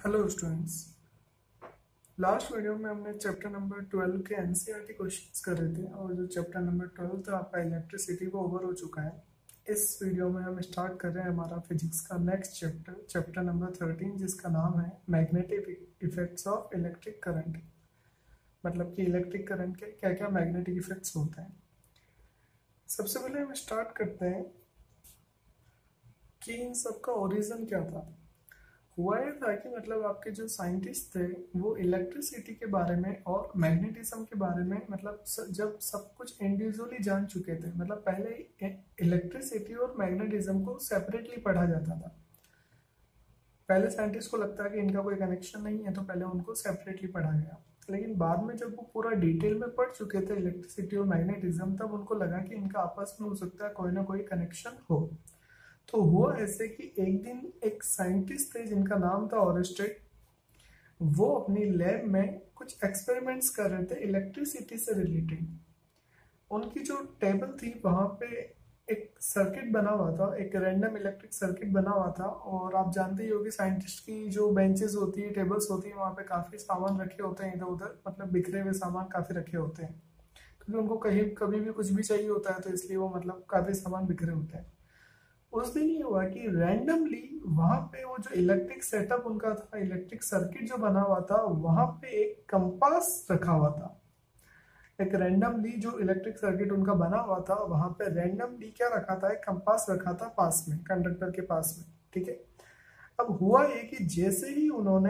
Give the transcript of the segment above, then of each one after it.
Hello students. Last video में हमने chapter number 12 के एनसीईआरटी क्वेश्चंस कर रहे थे और जो चैप्टर नंबर 12 था आपका इलेक्ट्रिसिटी वो ओवर हो चुका है। इस वीडियो में हम स्टार्ट कर रहे हैं हमारा फिजिक्स का नेक्स्ट चैप्टर, चैप्टर नंबर 13, जिसका नाम है magnetic effects of electric current. मतलब कि इलेक्ट्रिक करंट के क्या क्या मैग्नेटिक इफेक्ट्स होते हैं। सबसे पहले हम स्टार्ट करते हैं कि इन सबका ओरिजिन क्या था। हुआ ये था कि मतलब आपके जो साइंटिस्ट थे वो इलेक्ट्रिसिटी के बारे में और मैग्नेटिज्म के बारे में मतलब जब सब कुछ इंडिविजुअली जान चुके थे, मतलब पहले इलेक्ट्रिसिटी और मैग्नेटिज्म को सेपरेटली पढ़ा जाता था। पहले साइंटिस्ट को लगता है कि इनका कोई कनेक्शन नहीं है तो पहले उनको सेपरेटली पढ़ा गया, लेकिन बाद में जब वो पूरा डिटेल में पढ़ चुके थे इलेक्ट्रिसिटी और मैग्नेटिज्म तब उनको लगा कि इनका आपस में हो सकता है कोई ना कोई कनेक्शन हो। तो हुआ ऐसे कि एक दिन एक साइंटिस्ट थे जिनका नाम था ऑरस्टेड। वो अपनी लैब में कुछ एक्सपेरिमेंट्स कर रहे थे इलेक्ट्रिसिटी से रिलेटेड। उनकी जो टेबल थी वहां पे एक सर्किट बना हुआ था, एक रैंडम इलेक्ट्रिक सर्किट बना हुआ था। और आप जानते ही होंगे साइंटिस्ट की जो बेंचेस होती है, टेबल्स होती है, वहां पे काफी सामान रखे होते हैं इधर उधर, मतलब बिखरे हुए सामान काफी रखे होते हैं क्योंकि उनको कहीं कभी भी कुछ भी चाहिए होता है, तो इसलिए वो मतलब काफी सामान बिखरे होते हैं। उस दिन ये हुआ कि रैंडमली वहां पे वो जो इलेक्ट्रिक सेटअप उनका था, इलेक्ट्रिक सर्किट जो बना हुआ था, वहां पे एक कंपास रखा हुआ था। एक रैंडमली जो इलेक्ट्रिक सर्किट उनका बना हुआ था वहां पे रैंडमली क्या रखा था, एक कंपास रखा था पास में, कंडक्टर के पास में। ठीक है। अब हुआ ये कि जैसे ही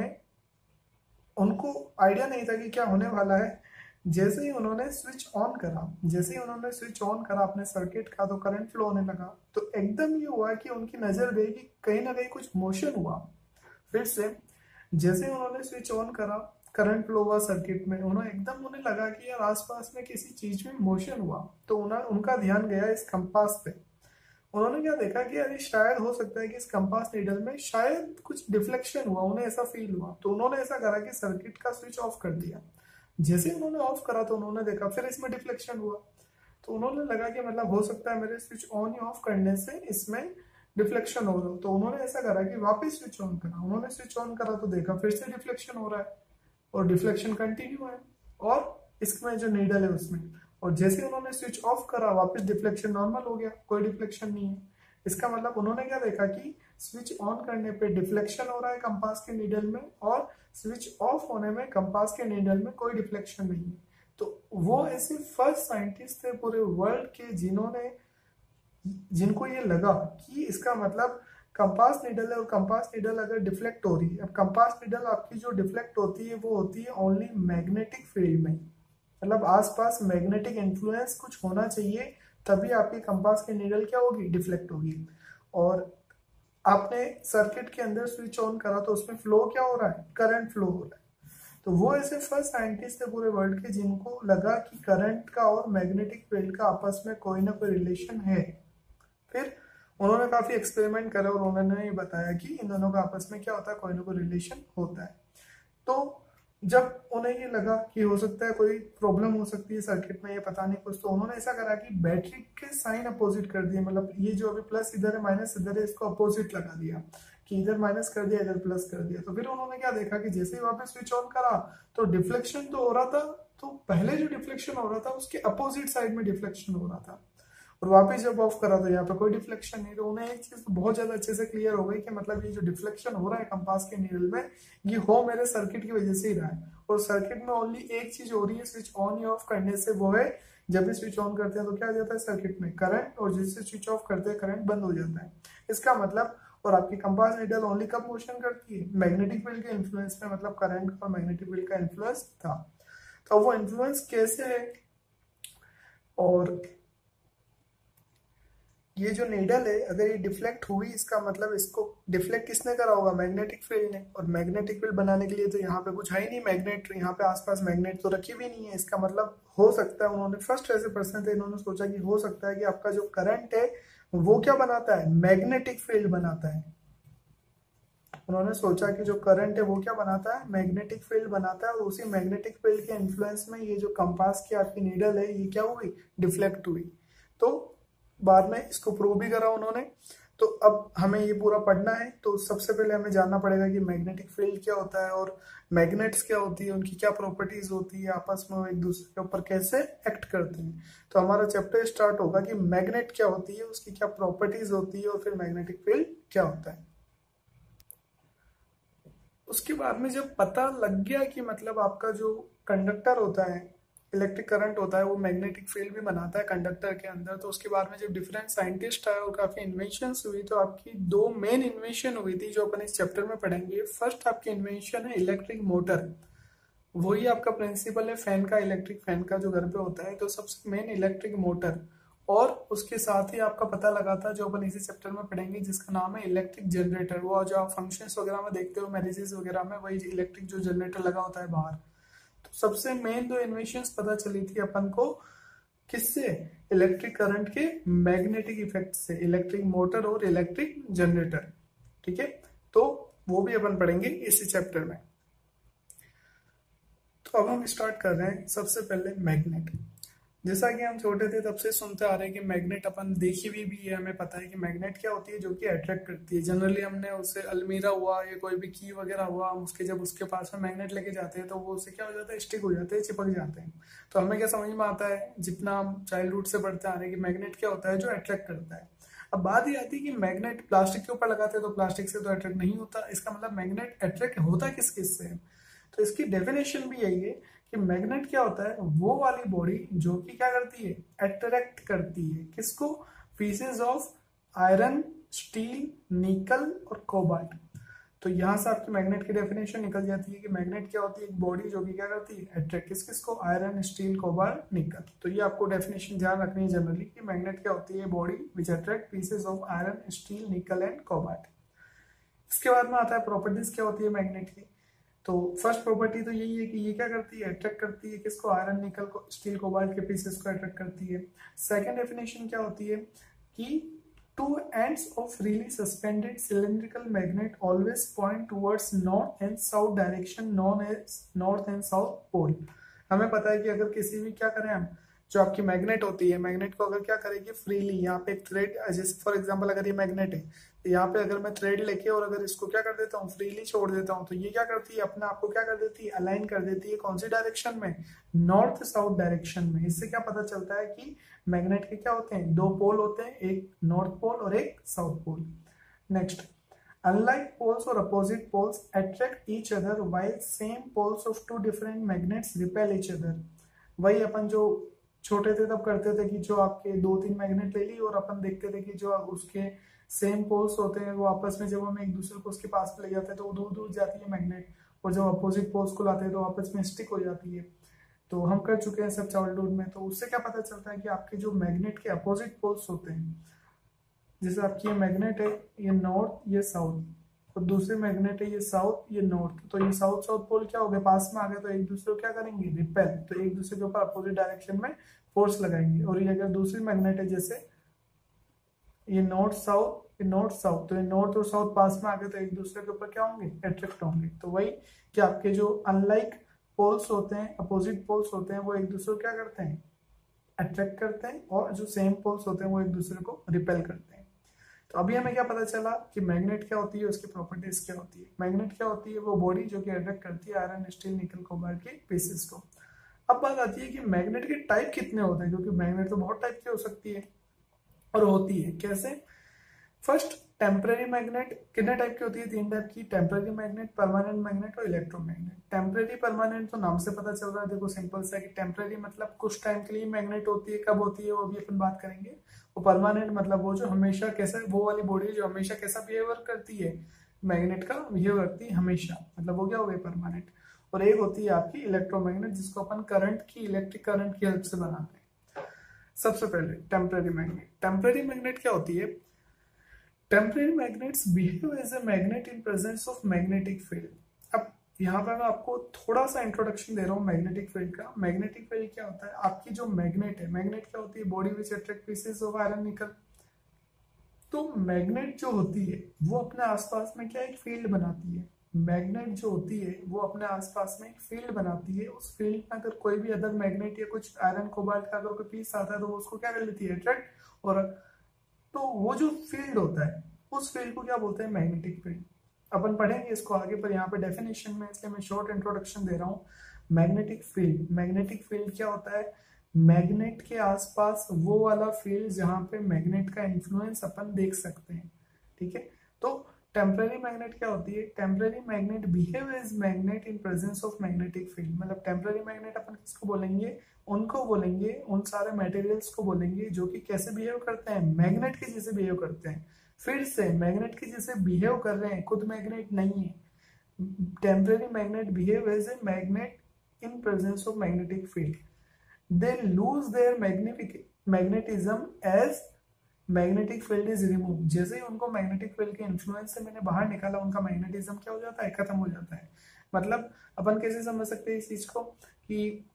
उनको आइडिया नहीं था कि क्या होने वाला है, जैसे ही उन्होंने स्विच ऑन करा, जैसे ही उन्होंने स्विच ऑन करा अपने सर्किट का, तो करंट फ्लो होने लगा। तो एकदम ये हुआ कि उनकी नजर गई कि कहीं ना कहीं कुछ मोशन हुआ। फिर से जैसे ही उन्होंने स्विच ऑन करा, करंट फ्लो हुआ सर्किट में, उन्हें लगा कि यार आसपास में किसी चीज में मोशन हुआ। तो उनका ध्यान गया इस कंपास पे। उन्होंने क्या देखा कि अरे शायद हो सकता है कि इस कंपास नीडल में शायद कुछ डिफ्लेक्शन हुआ, उन्हें ऐसा फील हुआ। तो उन्होंने ऐसा करा कि सर्किट का स्विच ऑफ कर दिया। जैसे ही उन्होंने ऑफ करा तो उन्होंने देखा फिर इसमें डिफ्लेक्शन हुआ। तो उन्होंने लगा कि मतलब हो सकता है मेरे स्विच ऑन या ऑफ करने से इसमें डिफ्लेक्शन हो रहा हो। तो उन्होंने ऐसा करा कि वापस स्विच ऑन करा। उन्होंने स्विच ऑन करा तो देखा फिर से डिफ्लेक्शन हो रहा है और डिफ्लेक्शन कंटिन्यू है और इसमें जो नीडल है उसमें। और जैसे ही उन्होंने स्विच ऑफ करा वापस डिफ्लेक्शन नॉर्मल हो गया, कोई डिफ्लेक्शन नहीं है। इसका मतलब उन्होंने क्या देखा कि स्विच ऑन करने पे डिफ्लेक्शन हो रहा है कंपास के नीडल में और स्विच ऑफ होने में कंपास के नीडल में कोई डिफ्लेक्शन नहीं है। तो वो ऐसे फर्स्ट साइंटिस्ट थे पूरे वर्ल्ड के जिनको ये लगा कि इसका मतलब कंपास नीडल है और कंपास नीडल अगर डिफ्लेक्ट हो रही है, अब कंपास नीडल आपकी जो डिफ्लेक्ट होती है वो होती है ओनली मैग्नेटिक फील्ड में, मतलब आसपास मैग्नेटिक इन्फ्लुएंस कुछ होना चाहिए तभी आपकी कंपास की नीडल क्या होगी, डिफ्लेक्ट होगी। और आपने सर्किट के अंदर स्विच ऑन करा तो उसमें फ्लो क्या हो रहा है, करंट फ्लो हो रहा है। तो वो ऐसे फर्स्ट साइंटिस्ट थे पूरे वर्ल्ड के जिनको लगा कि करंट का और मैग्नेटिक फील्ड का आपस में कोई ना कोई रिलेशन है। फिर उन्होंने काफी एक्सपेरिमेंट करे और उन्होंने ये बताया कि इन दोनों का आपस में क्या होता है, कोई ना कोई रिलेशन होता है। तो जब उन्हें ये लगा कि हो सकता है कोई प्रॉब्लम हो सकती है सर्किट में, ये पता नहीं कुछ, तो उन्होंने ऐसा करा कि बैटरी के साइन अपोजिट कर दिए। मतलब ये जो अभी प्लस इधर है माइनस इधर है, इसको अपोजिट लगा दिया कि इधर माइनस कर दिया इधर प्लस कर दिया। तो फिर उन्होंने क्या देखा कि जैसे ही वापस स्विच ऑन करा तो डिफ्लेक्शन तो हो रहा था, तो पहले जो डिफ्लेक्शन हो रहा था उसके अपोजिट साइड में डिफ्लेक्शन हो रहा था। और वापस जब ऑफ करा तो यहाँ पे कोई डिफ्लेक्शन नहीं। तो उन्हें एक चीज बहुत ज्यादा अच्छे से क्लियर हो गई कि मतलब ये जो डिफ्लेक्शन हो रहा है कंपास के नीडल में, ये हो मेरे सर्किट की वजह से ही रहा है। और सर्किट में ओनली एक चीज हो रही है स्विच ऑन या ऑफ करने से, वो है जब भी स्विच ऑन करते हैं तो क्या आ जाता है सर्किट में, करंट, और जिससे स्विच ऑफ करते हैं करंट बंद हो जाता है। इसका मतलब, और आपकी कंपास नीडल ओनली कब मोशन करती है, मैग्नेटिक फील्ड के इन्फ्लुएंस में, मतलब करंट और मैग्नेटिक फील्ड का इन्फ्लुएंस था। तो वो इन्फ्लुएंस कैसे है, और ये जो नीडल है अगर ये डिफ्लेक्ट हुई, इसका मतलब इसको डिफ्लेक्ट किसने करा होगा, मैग्नेटिक फील्ड ने। और मैग्नेटिक फील्ड बनाने के लिए तो यहाँ पे कुछ है ही नहीं मैग्नेट, यहाँ पे आसपास मैग्नेट तो रखी भी नहीं है। इसका मतलब हो सकता है, उन्होंने फर्स्ट ऐसे पर्सन थे इन्होंने सोचा कि हो सकता है कि आपका जो करंट है वो क्या बनाता है, मैग्नेटिक फील्ड बनाता है। उन्होंने सोचा कि जो करंट है वो क्या बनाता है, मैग्नेटिक फील्ड बनाता है, और उसी मैग्नेटिक फील्ड के इन्फ्लुएंस में ये जो कंपास की आपकी नीडल है ये क्या हुई, डिफ्लेक्ट हुई। तो बाद में इसको प्रूव भी करा उन्होंने। तो अब हमें ये पूरा पढ़ना है, तो सबसे पहले हमें जानना पड़ेगा कि मैग्नेटिक फील्ड क्या होता है और मैग्नेट्स क्या होती है, उनकी क्या प्रॉपर्टीज होती है, आपस में वो एक दूसरे के ऊपर कैसे एक्ट करते हैं। तो हमारा चैप्टर स्टार्ट होगा कि मैग्नेट क्या होती है, उसकी क्या प्रॉपर्टीज होती है और फिर मैग्नेटिक फील्ड क्या होता है। उसके बाद में जब पता लग गया कि मतलब आपका जो कंडक्टर होता है, इलेक्ट्रिक करंट होता है, वो मैग्नेटिक फील्ड भी बनाता है कंडक्टर के अंदर, तो उसके बाद में जब डिफरेंट साइंटिस्ट आए और काफी इन्वेंशंस हुई, तो आपकी दो मेन इन्वेंशन हुई थी जो अपन इस चैप्टर में पढ़ेंगे। फर्स्ट आपकी इन्वेंशन है इलेक्ट्रिक मोटर, वही आपका प्रिंसिपल है फैन का, इलेक्ट्रिक फैन का जो घर पे होता है, तो सबसे मेन इलेक्ट्रिक मोटर। और उसके साथ ही आपका पता लगा था जो अपन इसी चैप्टर में पढ़ेंगे जिसका नाम है इलेक्ट्रिक जनरेटर, वो जो आप फंक्शंस वगैरह में देखते हो मैरिजेस वगैरह में, वही इलेक्ट्रिक जो जनरेटर लगा होता है बाहर। तो सबसे मेन दो इन्वेंशंस पता चली थी अपन को, किससे? इलेक्ट्रिक करंट के मैग्नेटिक इफेक्ट से, इलेक्ट्रिक मोटर और इलेक्ट्रिक जनरेटर। ठीक है, तो वो भी अपन पढ़ेंगे इसी चैप्टर में। तो अब हम स्टार्ट कर रहे हैं सबसे पहले मैग्नेट। जैसा कि हम छोटे थे तब से सुनते आ रहे हैं कि मैग्नेट अपन देखी हुई भी है, हमें पता है कि मैग्नेट क्या होती है, जो कि अट्रैक्ट करती है। जनरली हमने उसे अलमीरा हुआ या कोई भी की वगैरह हुआ, हम उसके जब उसके पास में मैग्नेट लेके जाते हैं तो वो उससे क्या हो जाता है, स्टिक हो जाते हैं, चिपक जाते हैं। तो हमें क्या समझ में आता है जितना हम चाइल्डहुड से पढ़ते आ रहे हैं कि मैग्नेट क्या होता है, जो अट्रैक्ट करता है। अब बात ये आती है कि मैग्नेट प्लास्टिक के ऊपर लगाते हैं तो प्लास्टिक से तो अट्रैक्ट नहीं होता, इसका मतलब मैग्नेट अट्रैक्ट होता किस किस से है। तो इसकी डेफिनेशन भी यही है कि मैग्नेट क्या होता है, वो वाली बॉडी जो कि क्या करती है, अट्रैक्ट करती है किसको, पीसेस ऑफ आयरन, स्टील, निकल और कोबाल्ट। तो यहां से आपकी मैग्नेट की डेफिनेशन निकल जाती है कि मैग्नेट क्या होती है, एक बॉडी जो कि क्या करती है, अट्रैक्ट किस किसको, आयरन, स्टील, कोबाल्ट, निकल। तो ये आपको डेफिनेशन ध्यान रखनी है जनरली कि मैग्नेट क्या होती है, body which attract pieces of iron, steel, nickel and cobalt. इसके बाद में आता है प्रॉपर्टीज क्या होती है मैग्नेट की। तो फर्स्ट प्रॉपर्टी तो यही है कि ये क्या करती है, अट्रैक्ट करती है किसको, आयरन, निकल को, स्टील, कोबाल्ट के पीसेस को अट्रैक्ट करती है। सेकंड डेफिनेशन क्या होती है कि two ends of freely suspended cylindrical magnet always point towards north and south direction known as north and south pole. हमें पता है कि अगर किसी भी क्या करें हम, जो आपकी मैग्नेट होती है, मैग्नेट को अगर क्या करेगी फ्रीली, यहाँ पे एक थ्रेड, जैसे फॉर एग्जांपल अगर ये मैग्नेट है तो यहाँ पे अगर मैं थ्रेड लेके और अगर इसको क्या कर देता हूँ, फ्रीली छोड़ देता हूँ, तो ये क्या करती है, अपने आप को क्या कर देती है, अलाइन कर देती है कौन सी डायरेक्शन में, नॉर्थ साउथ डायरेक्शन में। इससे क्या पता चलता है कि मैग्नेट के क्या होते हैं, दो पोल होते हैं, एक नॉर्थ पोल और एक south pole. Next, unlike poles or opposite poles attract each other while same poles of two different magnets repel each other। वही अपन जो छोटे थे तब करते थे कि जो आपके दो तीन मैग्नेट ले ली और अपन देखते थे कि जो उसके सेम पोल्स होते हैं वो आपस में जब हम एक दूसरे को उसके पास ले जाते हैं तो वो दूर दूर जाती है मैग्नेट, और जब अपोजिट पोल्स को लाते हैं तो आपस में स्टिक हो जाती है। तो हम कर चुके हैं सब चाइल्डहुड में। तो उससे क्या पता चलता है कि आपके जो मैग्नेट के अपोजिट पोल्स होते हैं, जैसे आपकी ये मैग्नेट है, ये नॉर्थ ये साउथ, और दूसरी मैग्नेट है ये साउथ ये नॉर्थ, तो ये साउथ साउथ पोल क्या हो गए, पास में आ गए, तो एक दूसरे को क्या करेंगे, रिपेल, तो एक दूसरे के ऊपर अपोजिट डायरेक्शन में फोर्स लगाएंगे। और ये अगर दूसरी मैग्नेट है जैसे ये नॉर्थ साउथ, ये नॉर्थ साउथ, तो ये नॉर्थ और साउथ पास में आ गए तो एक दूसरे के ऊपर क्या होंगे, अट्रैक्ट होंगे। तो वही कि आपके जो अनलाइक पोल्स होते हैं, अपोजिट पोल्स होते हैं, वो एक दूसरे को क्या करते हैं, अट्रैक्ट करते हैं, और जो सेम पोल्स होते हैं वो एक दूसरे को रिपेल करते हैं। तो अभी हमें क्या पता चला कि मैग्नेट क्या होती है, उसकी प्रॉपर्टीज क्या होती है। मैग्नेट क्या होती है, वो बॉडी जो कि अट्रैक्ट करती है आयरन, स्टील, निकल, कोबाल्ट के पीसेस को। अब बात आती है कि मैग्नेट के टाइप कितने होते हैं, क्योंकि मैग्नेट तो बहुत टाइप की हो सकती है और होती है कैसे। फर्स्ट, टेम्परेरी मैग्नेट कितने टाइप की होती है, तीन टाइप की, टेम्परेरी मैग्नेट, परमानेंट मैग्नेट और इलेक्ट्रोमैग्नेट। टेम्परेरी परमानेंट तो नाम से पता चल रहा है, देखो सिंपल सा है कि टेम्परेरी मतलब कुछ टाइम के लिए मैग्नेट होती है, कब होती है वो भी अपन बात करेंगे। और परमानेंट मतलब वो जो हमेशा कैसा, वो वाली बॉडी जो हमेशा कैसा बिहेवियर करती है, मैग्नेट का बिहेव करती है हमेशा, मतलब वो क्या हो गई, परमानेंट। और एक होती है आपकी इलेक्ट्रोमैग्नेट, जिसको अपन करंट की, इलेक्ट्रिक करंट की हेल्प से बनाते हैं। सबसे पहले टेम्परेरी मैग्नेट। टेम्परेरी मैग्नेट क्या होती है, temporary magnets behave as a magnet in presence of magnetic field. अब यहाँ पर मैं आपको थोड़ा सा इंट्रोडक्शन दे रहा हूँ मैग्नेटिक फील्ड का। मैग्नेटिक फील्ड क्या होता है, आपकी जो मैग्नेट है, मैग्नेट क्या होती है, body which attract pieces of iron, nickel. तो मैग्नेट जो होती है वो अपने आसपास में क्या एक फील्ड बनाती है। मैग्नेट जो होती है वो अपने आसपास में एक फील्ड बनाती है। उस फील्ड में अगर कोई भी अदर मैग्नेट या कुछ आयरन, कोबाल्ट का अगर कोई पीस आता है तो वो उसको क्या कर लेती है, अट्रैक्ट। और तो वो जो फील्ड होता है उस फील्ड को क्या बोलते हैं, मैग्नेटिक फील्ड। अपन पढ़ेंगे इसको आगे, पर यहाँ पे डेफिनेशन में इसलिए मैं शॉर्ट इंट्रोडक्शन दे रहा हूँ। मैग्नेटिक फील्ड, मैग्नेटिक फील्ड क्या होता है, मैग्नेट के आसपास वो वाला फील्ड जहाँ पे मैग्नेट का इन्फ्लुएंस अपन देख सकते हैं, ठीक है। तो टेम्पररी मैग्नेट क्या होती है, temporary magnet behave as magnet in presence of magnetic field. मतलब टेम्पररी मैग्नेट अपन किसको बोलेंगे, उनको बोलेंगे, उन सारे मटेरियल्स को बोलेंगे जो कि कैसे बिहेव करते हैं, मैग्नेट के जैसे बिहेव करते हैं। फिर से मैग्नेट के जैसे बिहेव कर रहे हैं, खुद मैग्नेट नहीं है। Temporary magnet behave as a magnet in presence of magnetic field, they lose their magnetism as magnetic field is remove. जैसे ही उनको मैग्नेटिक फील्ड के इन्फ्लुएंस से मैंने बाहर निकाला, उनका मैग्नेटिज्म क्या हो जाता है, खत्म हो जाता है। मतलब अपन कैसे समझ सकते हैं इस चीज को, कि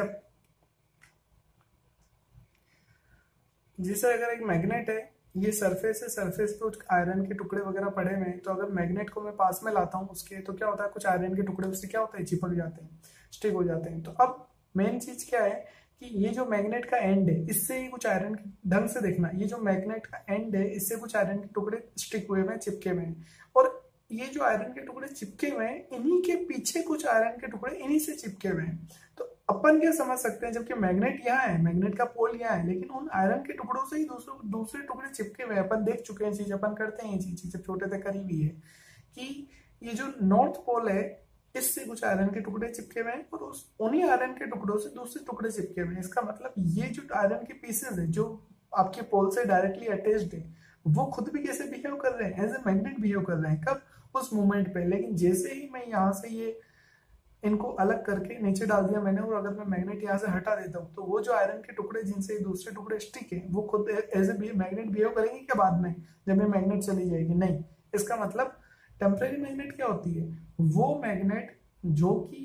जैसे अगर एक मैग्नेट है, ये सरफेस है, सरफेस पे कुछ आयरन के टुकड़े वगैरह पड़े हुए हैं, तो अगर मैग्नेट को मैं पास में लाता हूँ उसके, तो क्या होता है, कुछ आयरन के टुकड़े उससे क्या होता है, चिपक जाते हैं, स्टिक हो जाते हैं। तो अब मेन चीज क्या है कि ये जो मैग्नेट का एंड है, इससे ही कुछ आयरन के, ढंग से देखना, ये जो मैग्नेट का एंड है, इससे कुछ आयरन के टुकड़े स्टिक हुए हैं, चिपके हुए हैं, और ये जो आयरन के टुकड़े चिपके हुए हैं, इन्हीं के पीछे कुछ आयरन के टुकड़े इन्हीं से चिपके हुए हैं। तो अपन क्या समझ सकते हैं, जबकि मैग्नेट यहाँ है, मैग्नेट का पोल यहाँ है, लेकिन उन आयरन के टुकड़ों से ही दूसरे टुकड़े चिपके हुए हैं। अपन देख चुके हैं चीज, अपन करते हैं ये चीज जब छोटे थे, करी हुई है कि ये जो नॉर्थ पोल है, इससे कुछ आयरन के टुकड़े चिपके हुए हैं, और उन्हीं आयरन के टुकड़ों से दूसरे टुकड़े चिपके हुए हैं। इसका मतलब ये जो आयरन के पीसेज है, जो आपके पोल से डायरेक्टली अटैच्ड है, वो खुद भी कैसे बिहेव कर रहे हैं, एज ए मैग्नेट बिहेव कर रहे हैं। कब, उस मोमेंट पे। लेकिन जैसे ही मैं यहाँ से ये इनको अलग करके नीचे डाल दिया मैंने, और अगर मैं मैग्नेट यहाँ से हटा देता हूँ, तो वो जो आयरन के टुकड़े जिनसे दूसरे टुकड़े स्टिक है, वो खुद एज ए मैग्नेट बिहेव करेंगे क्या बाद में, जब ये मैग्नेट चली जाएगी, नहीं। इसका मतलब टेम्पररी मैग्नेट क्या होती है, वो मैग्नेट जो कि,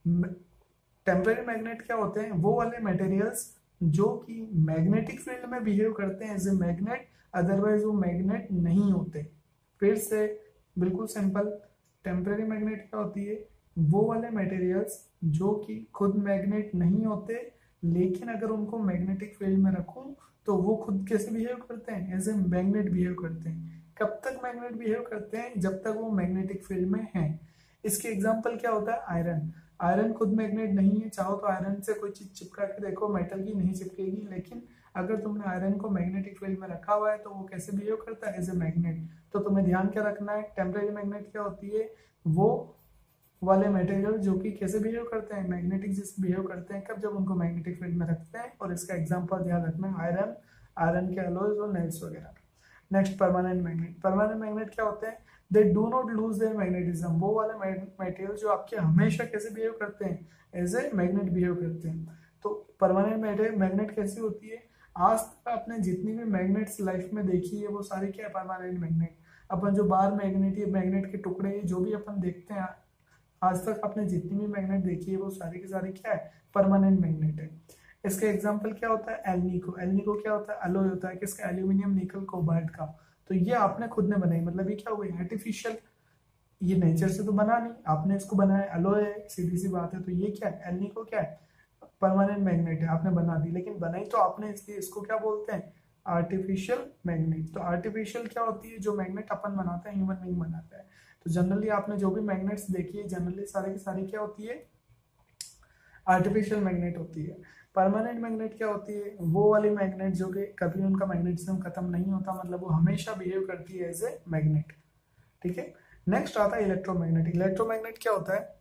टेम्पररी मैग्नेट क्या होते हैं, वो वाले मटेरियल्स जो कि मैग्नेटिक फील्ड में बिहेव करते हैं एज ए मैग्नेट, अदरवाइज वो मैग्नेट नहीं होते। फिर से बिल्कुल सिंपल, टेम्पररी मैग्नेट क्या होती है, वो वाले मटेरियल्स जो कि खुद मैग्नेट नहीं होते, लेकिन अगर उनको मैग्नेटिक फील्ड में रखूं तो वो खुद कैसे बिहेव करते हैं, एज ए मैग्नेट बिहेव करते हैं। कब तक मैग्नेट बिहेव करते हैं, जब तक वो मैग्नेटिक फील्ड में है। इसके एग्जाम्पल क्या होता है, आयरन। आयरन खुद मैग्नेट नहीं है, चाहो तो आयरन से कोई चीज चिपका के देखो, मेटल की नहीं चिपकेगी, लेकिन अगर तुमने आयरन को मैग्नेटिक फील्ड में रखा हुआ है तो वो कैसे बिहेव करता है, एज ए मैग्नेट। तो तुम्हें ध्यान क्या रखना है, टेम्पररी मैग्नेट क्या होती है, वो वाले मटेरियल जो कि कैसे बिहेव करते हैं, मैग्नेटिक जैसे बिहेव करते हैं। कब, जब उनको मैग्नेटिक फील्ड में रखते हैं। और इसका एग्जांपल ध्यान रखना है, आयरन, आयरन के अलॉयज और नेल्स वगैरह। Next, permanent magnet. Permanent magnet क्या होते हैं, they do not lose their magnetism. वो वाले मटेरियल जो आपके हमेशा कैसे बिहेव करते हैं, एज ए मैग्नेट बिहेव करते हैं। तो परमानेंट मैग्नेट कैसी होती है, आज तक आपने जितनी भी मैग्नेट्स लाइफ में देखी है वो सारी क्या है, परमानेंट मैग्नेट। अपन जो बार मैग्नेट के टुकड़े जो भी अपन देखते हैं, आज तक आपने जितनी भी मैग्नेट देखी है वो सारी की सारी क्या है, परमानेंट मैग्नेट है। इसका एग्जांपल क्या होता है, एल्निको। एल्निको क्या होता है, अलॉय होता है किसका, एल्यूमिनियम निकल कोबाल्ट का। तो ये आपने खुद ने बनाई, मतलब ये क्या हुई, आर्टिफिशियल, ये नेचर से तो बना नहीं, आपने इसको बनाया, अलॉय है, सीधी सी बात है। तो ये क्या है, एल्निको क्या है, परमानेंट मैग्नेट है, आपने बना दी, लेकिन बनाई तो आपने, इसलिए इसको क्या बोलते हैं, आर्टिफिशियल मैग्नेट। तो आर्टिफिशियल क्या होती है, जो मैग्नेट अपन बनाते हैं, ह्यूमन बीइंग बनाता है। तो जनरली आपने जो भी मैग्नेट्स देखी है, जनरली सारे की सारी क्या होती है, आर्टिफिशियल मैग्नेट होती है। परमानेंट मैग्नेट क्या होती है, वो वाली मैग्नेट जो कि कभी उनका मैग्नेटिज्म खत्म नहीं होता, मतलब वो हमेशा बिहेव करती है एज ए मैग्नेट, ठीक है। नेक्स्ट आता है इलेक्ट्रोमैग्नेट। इलेक्ट्रोमैग्नेट क्या होता है,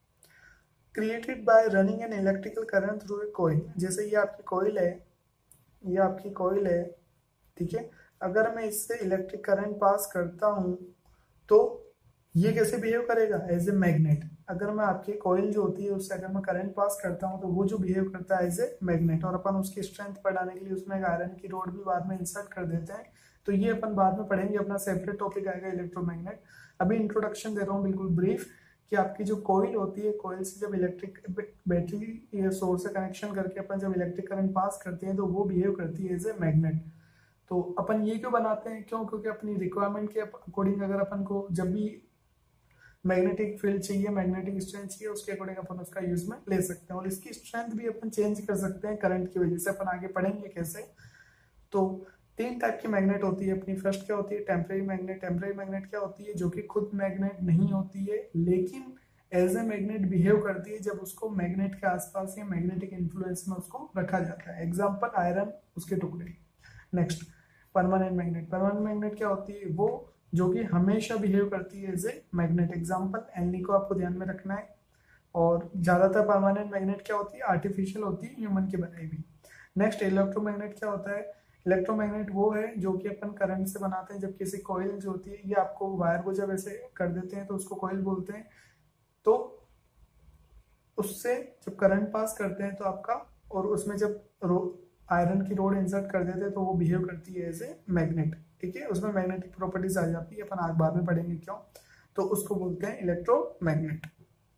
created by running an electrical current through a coil. जैसे ये आपकी कॉइल है, ये आपकी कॉइल है, ठीक है। अगर मैं इससे इलेक्ट्रिक करंट पास करता हूं तो ये कैसे बिहेव करेगा, एज ए मैग्नेट। अगर मैं आपकी कॉइल जो होती है उससे अगर मैं करंट पास करता हूं तो वो जो बिहेव करता है एज ए मैग्नेट। और अपन उसकी स्ट्रेंथ बढ़ाने के लिए उसमें एक आयरन की रोड भी बाद में इंसर्ट कर देते हैं। तो ये अपन बाद में पढ़ेंगे, अपना सेपरेट टॉपिक आएगा इलेक्ट्रोमैग्नेट। अभी इंट्रोडक्शन दे रहा हूँ बिल्कुल ब्रीफ, कि आपकी जो कॉइल होती है, कॉइल से जब इलेक्ट्रिक बैटरी सोर्स से कनेक्शन करके अपन जब इलेक्ट्रिक करंट पास करते हैं तो वो बिहेव करती है एज ए मैग्नेट। तो अपन ये क्यों बनाते हैं, क्यों, क्योंकि अपनी रिक्वायरमेंट के अकॉर्डिंग अगर अपन को जब भी मैग्नेटिक फील्ड चाहिए, मैग्नेटिक स्ट्रेंथ चाहिए, उसके अकॉर्डिंग अपन उसका यूज में ले सकते हैं। और इसकी स्ट्रेंथ भी अपन चेंज कर सकते हैं करंट की वजह से, अपन आगे पढ़ेंगे कैसे। तो तीन टाइप की मैग्नेट होती है अपनी। फर्स्ट क्या होती है, टेम्परेरी मैग्नेट। टेम्परेरी मैग्नेट क्या होती है, जो कि खुद मैग्नेट नहीं होती है लेकिन एज ए मैग्नेट बिहेव करती है जब उसको मैग्नेट के आसपास या मैग्नेटिक इन्फ्लुएंस में उसको रखा जाता है। एग्जाम्पल आयरन, उसके टुकड़े। Next permanent magnet. Permanent magnet क्या होती है, वो जो कि हमेशा बिहेव करती है एज ए मैग्नेट। एग्जाम्पल एनली को आपको ध्यान में रखना है। और ज्यादातर परमानेंट मैग्नेट क्या होती है, आर्टिफिशियल होती है, ह्यूमन की बनाई हुई। नेक्स्ट इलेक्ट्रोमैग्नेट क्या होता है, इलेक्ट्रोमैग्नेट वो है जो कि अपन करंट से बनाते हैं। जब किसी कॉइल जो होती है, ये आपको वायर को जब ऐसे कर देते हैं तो उसको कॉइल बोलते हैं। तो उससे जब करंट पास करते हैं तो आपका, और उसमें जब आयरन की रोड इंसर्ट कर देते हैं तो वो बिहेव करती है एज ए मैग्नेट। ठीक है, उसमें मैग्नेटिक प्रॉपर्टीज आ जाती है, अपन बाद में पढ़ेंगे क्यों। तो उसको बोलते हैं इलेक्ट्रोमैग्नेट।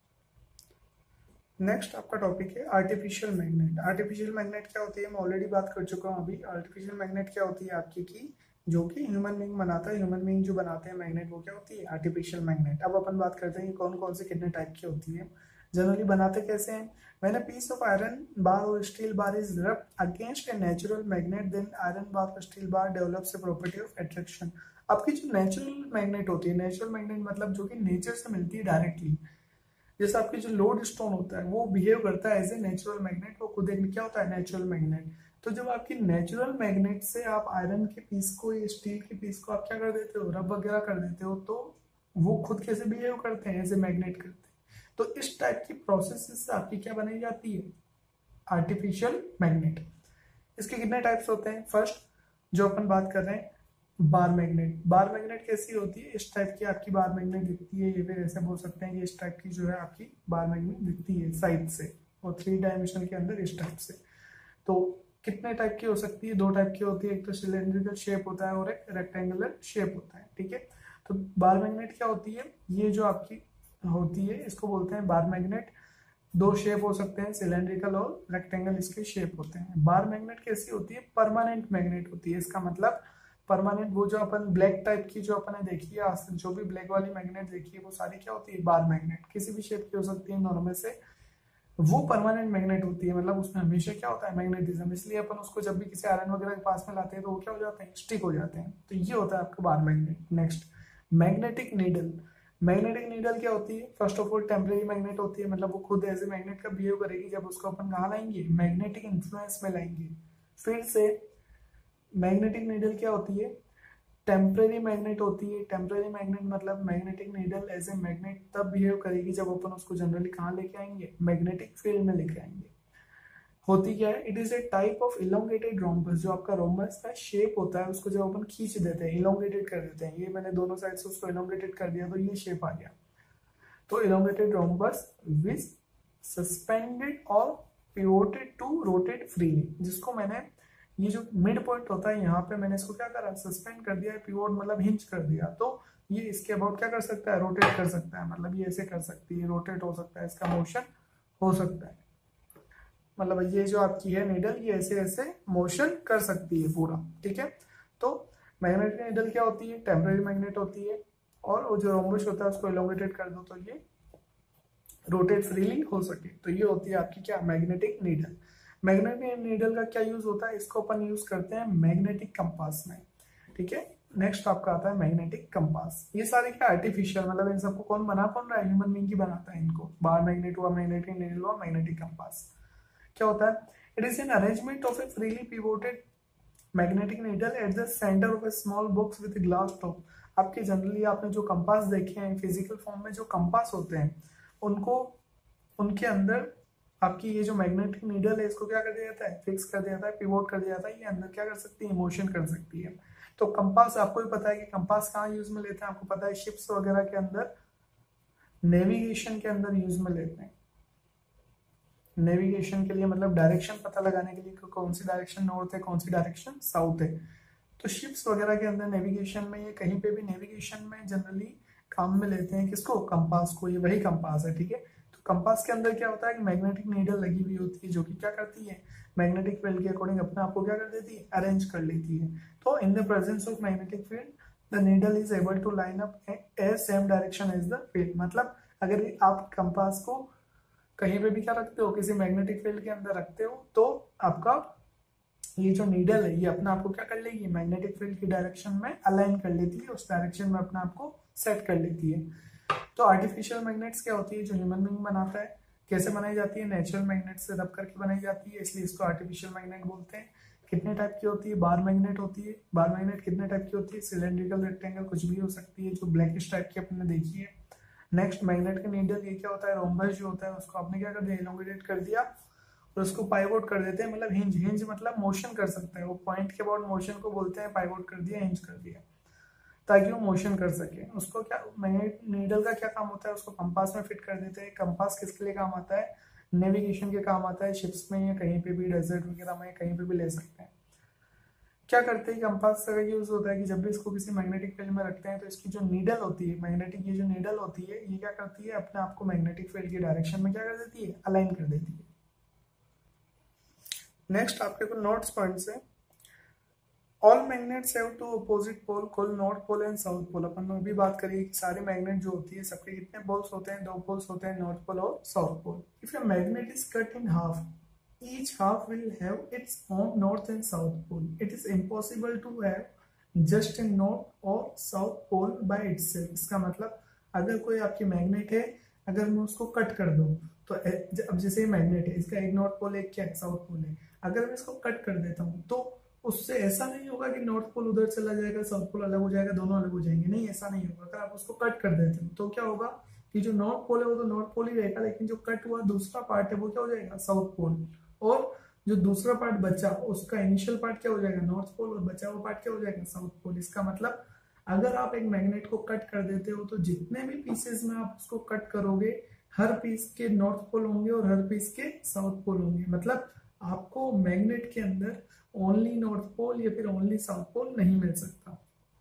नेक्स्ट आपका टॉपिक है आर्टिफिशियल मैग्नेट। आर्टिफिशियल मैग्नेट क्या होती है, मैं ऑलरेडी बात कर चुका हूँ अभी। आर्टिफिशियल मैग्नेट क्या होती है आपकी की, जो कि ह्यूमन बीइंग बनाता है। ह्यूमन बीइंग जो बनाते हैं मैग्नेट, वो क्या होती है, आर्टिफिशियल मैग्नेट। अब अपन बात करते हैं कि कौन कौन से कितने टाइप की होती है, जनरली बनाते कैसे हैं। When a piece of iron bar or steel bar is rubbed against a natural magnet, then iron bar or steel bar develops a property of attraction। आपकी जो नेचुरल मैग्नेट होती है, नेचुरल मैग्नेट मतलब जो कि नेचर से मिलती है डायरेक्टली, जैसे आपकी जो लोड स्टोन होता है वो बिहेव करता है एज ए नेचुरल मैग्नेट। वो खुद एक क्या होता है, नेचुरल मैग्नेट। तो जब आपकी नेचुरल मैग्नेट से आप आयरन के पीस को या स्टील के पीस को आप क्या कर देते हो, रब वगैरह कर देते हो, तो वो खुद कैसे बिहेव करते हैं, एज ए मैग्नेट करते हैं। तो इस टाइप की प्रोसेस से आपकी क्या बनाई जाती है, आर्टिफिशियल मैग्नेट। इसके कितने टाइप्स होते हैं। फर्स्ट जो अपन बात कर रहे हैं, बार मैग्नेट। बार मैग्नेट कैसी होती है, इस टाइप की आपकी बार मैग्नेट दिखती है, ये फिर ऐसे बोल सकते हैं कि इस टाइप की जो है आपकी बार मैग्नेट दिखती है साइड से, और 3 डायमेंशन के अंदर इस टाइप से। तो कितने टाइप की हो सकती है, 2 टाइप की होती है, एक तो सिलेंड्रिकल शेप होता है और एक रेक्टेंगुलर शेप होता है। ठीक है, तो बार मैग्नेट क्या होती है, ये जो आपकी होती है इसको बोलते हैं बार मैग्नेट। 2 शेप हो सकते हैं, सिलेंड्रिकल और रेक्टेंगल इसके शेप होते हैं। बार मैग्नेट कैसी होती है, परमानेंट मैग्नेट होती है। इसका मतलब परमानेंट, वो जो अपन ब्लैक टाइप की जो अपन ने देखी है आज तक, जो भी ब्लैक वाली मैग्नेट देखी है वो सारी क्या होती है, बार मैग्नेट। किसी भी शेप की हो सकती है नॉर्मल से, वो परमानेंट मैग्नेट होती है। मतलब उसमें हमेशा क्या होता है, मैग्नेटिज्म। इसलिए अपन उसको जब भी किसी आयरन वगैरह के पास में लाते हैं तो वो क्या हो जाते हैं, स्टिक हो जाते हैं। तो ये होता है आपका bar magnet. Next magnetic needle. Magnetic needle क्या होती है, first of all temporary magnet होती है, मतलब वो खुद एज ए मैग्नेट का बिहेव करेगी जब उसको अपन कहाँ लाएंगे, मैग्नेटिक इन्फ्लुएंस में लाएंगे। फिर से मैग्नेटिक नीडल क्या होती है, टेम्परेरी मैग्नेट होती है। टेम्परेरी मैग्नेट मतलब magnetic needle as a magnet तब बिहेव करेगी जब अपन उसको जनरली कहाँ लेके आएंगे, मैग्नेटिक फील्ड में लेके आएंगे। होती क्या है, it is a type of elongated rhombus. जो आपका रोम्बस का शेप होता है उसको जब अपन खींच देते हैं, इलोंगेटेड कर देते हैं, ये मैंने दोनों साइड से उसको इलोंगेटेड कर दिया तो ये शेप आ गया। तो इलोंगेटेड रोम्बस विच सस्पेंडेड और पिवोटेड टू रोटेट फ्रीली, जिसको मैंने, ये जो मिड पॉइंट होता है यहाँ पे मैंने इसको क्या करा, सस्पेंड कर दिया है, पिवोट मतलब हिंज कर दिया। तो ये इसके अबाउट क्या कर सकता है, रोटेट कर सकता है। मतलब ये ऐसे कर सकती है, रोटेट हो सकता है, इसका मोशन हो सकता है। मतलब ये जो आपकी है नीडल, ये ऐसे ऐसे मोशन कर सकती है पूरा। ठीक है, तो मैग्नेटिक नीडल क्या होती है, टेम्परेरी मैग्नेट होती है, और वो जो रोम्बस होता है उसको इलोंगेटेड कर दो तो ये रोटेट फ्रीली हो सके। तो ये होती है आपकी क्या, मैग्नेटिक नीडल। मैग्नेटिक नीडल का क्या यूज होता है, इसको अपन यूज करते हैं मैग्नेटिक कंपास में। ठीक है, नेक्स्ट आपका आता है मैग्नेटिक कंपास। ये सारे क्या आर्टिफिशियल, मतलब इन सबको कौन रहा है, ह्यूमन बीइंग की बनाता है इनको। बार मैग्नेट हुआ, मैग्नेटिक नीडल हुआ, मैग्नेटिक कंपास। क्या होता है, it is an arrangement of a freely pivoted magnetic needle at the centre of a small box with glass top. आपके जनरली आपने जो कंपास देखे हैं फिजिकल फॉर्म में, जो कंपास होते हैं उनको, उनके अंदर आपकी ये जो मैग्नेटिक नीडल है इसको क्या कर दिया जाता है, फिक्स कर दिया जाता है, पिवोट कर दिया जाता है। ये अंदर क्या कर सकती है, मोशन कर सकती है। तो कंपास आपको भी पता है कि कंपास कहाँ यूज में लेते हैं, आपको पता है शिप्स वगैरह के अंदर, नेविगेशन के अंदर यूज में लेते हैं। नेविगेशन के लिए मतलब डायरेक्शन पता लगाने के लिए, कौन सी डायरेक्शन नॉर्थ है, कौन सी डायरेक्शन साउथ है। तो शिप्स वगैरह के अंदर नेविगेशन में, ये कहीं पे भी नेविगेशन में जनरली काम में लेते हैं किसको, कंपास को। ये वही कंपास है। ठीक है, तो कंपास के अंदर क्या होता है कि मैग्नेटिक नीडल लगी हुई होती है, जो कि क्या करती है, मैग्नेटिक फील्ड के अकॉर्डिंग अपने आप को क्या कर देती है, अरेंज कर लेती है। तो in the presence of magnetic field the needle is able to line up a same direction as the field. मतलब अगर आप कंपास को कहीं पे भी क्या रखते हो, किसी मैग्नेटिक फील्ड के अंदर रखते हो, तो आपका ये जो नीडल है ये अपने आप को क्या कर लेगी, मैग्नेटिक फील्ड की डायरेक्शन में अलाइन कर लेती है, उस डायरेक्शन में अपने आप को सेट कर लेती है। तो आर्टिफिशियल मैग्नेट्स क्या होती है, जो ह्यूमन बीइंग बनाता है। कैसे बनाई जाती है, नेचुरल मैग्नेट से रब करके बनाई जाती है, इसलिए इसको आर्टिफिशियल मैग्नेट बोलते हैं। कितने टाइप की होती है, बार मैग्नेट होती है। बार मैग्नेट कितने टाइप की होती है, सिलेंड्रिकल, रेक्टेंगल, कुछ भी हो सकती है, जो ब्लैकिश टाइप की अपने देखी है। नेक्स्ट मैग्नेट का नीडल, ये क्या होता है, रोम्बस जो होता है उसको आपने क्या कर दिया, इलोंगेट कर दिया और उसको पाइवोट कर देते हैं, मतलब हिंज। हिंज मतलब मोशन कर सकता है, वो पॉइंट के अबाउट मोशन को बोलते हैं पाइवोट कर दिया, हिंज कर दिया, ताकि वो मोशन कर सके। उसको क्या, मैग्नेट नीडल का क्या काम होता है, उसको कंपास में फिट कर देते हैं। कंपास किसके लिए काम आता है, नेविगेशन के काम आता है, शिप्स में या कहीं पे भी, डेजर्ट वगैरह में कहीं पे भी ले सकते हैं। क्या करते हैं, कंपास का यूज होता है कि जब भी इसको किसी मैग्नेटिक फील्ड में रखते हैं तो इसकी जो नीडल होती है, मैग्नेटिक ये जो नीडल होती है, ये क्या करती है, अपने आप को मैग्नेटिक फील्ड की डायरेक्शन में क्या कर देती है, अलाइन कर देती है। नेक्स्ट आपके कुछ नोट्स पॉइंट्स है। All magnets have two opposite pole called north pole and south pole. अपन अभी बात करिए कि सारे मैग्नेट जो होती है सबके कितने पोल्स होते हैं, 2 पोल्स होते हैं, नॉर्थ पोल और south pole. If a magnet is cut in half, each half will have its own north and south pole. It is impossible to have just a north or south pole by itself. इसका मतलब अगर कोई आपकी magnet है, अगर मैं उसको cut कर दूं तो अब जैसे मैग्नेट है, इसका एक नॉर्थ पोल एक क्या साउथ पोल है, अगर मैं इसको कट कर देता हूँ तो उससे ऐसा नहीं होगा कि नॉर्थ पोल उधर चला जाएगा, साउथ पोल अलग हो जाएगा, दोनों अलग हो जाएंगे, नहीं ऐसा नहीं होगा। अगर आप उसको कट कर देते हो तो क्या होगा कि जो नॉर्थ पोल है वो तो नॉर्थ पोल ही रहेगा, लेकिन जो कट हुआ दूसरा पार्ट है वो क्या हो जाएगा, साउथ पोल। और जो दूसरा पार्ट बचा उसका इनिशियल पार्ट क्या हो जाएगा, नॉर्थ पोल, और बचा हुआ पार्ट क्या हो जाएगा, साउथ पोल। इसका मतलब अगर आप एक मैग्नेट को कट कर देते हो तो जितने भी पीसेस में आप उसको कट करोगे, हर पीस के नॉर्थ पोल होंगे और हर पीस के साउथ पोल होंगे। मतलब आपको मैग्नेट के अंदर ओनली नॉर्थ पोल या फिर ओनली साउथ पोल नहीं मिल सकता।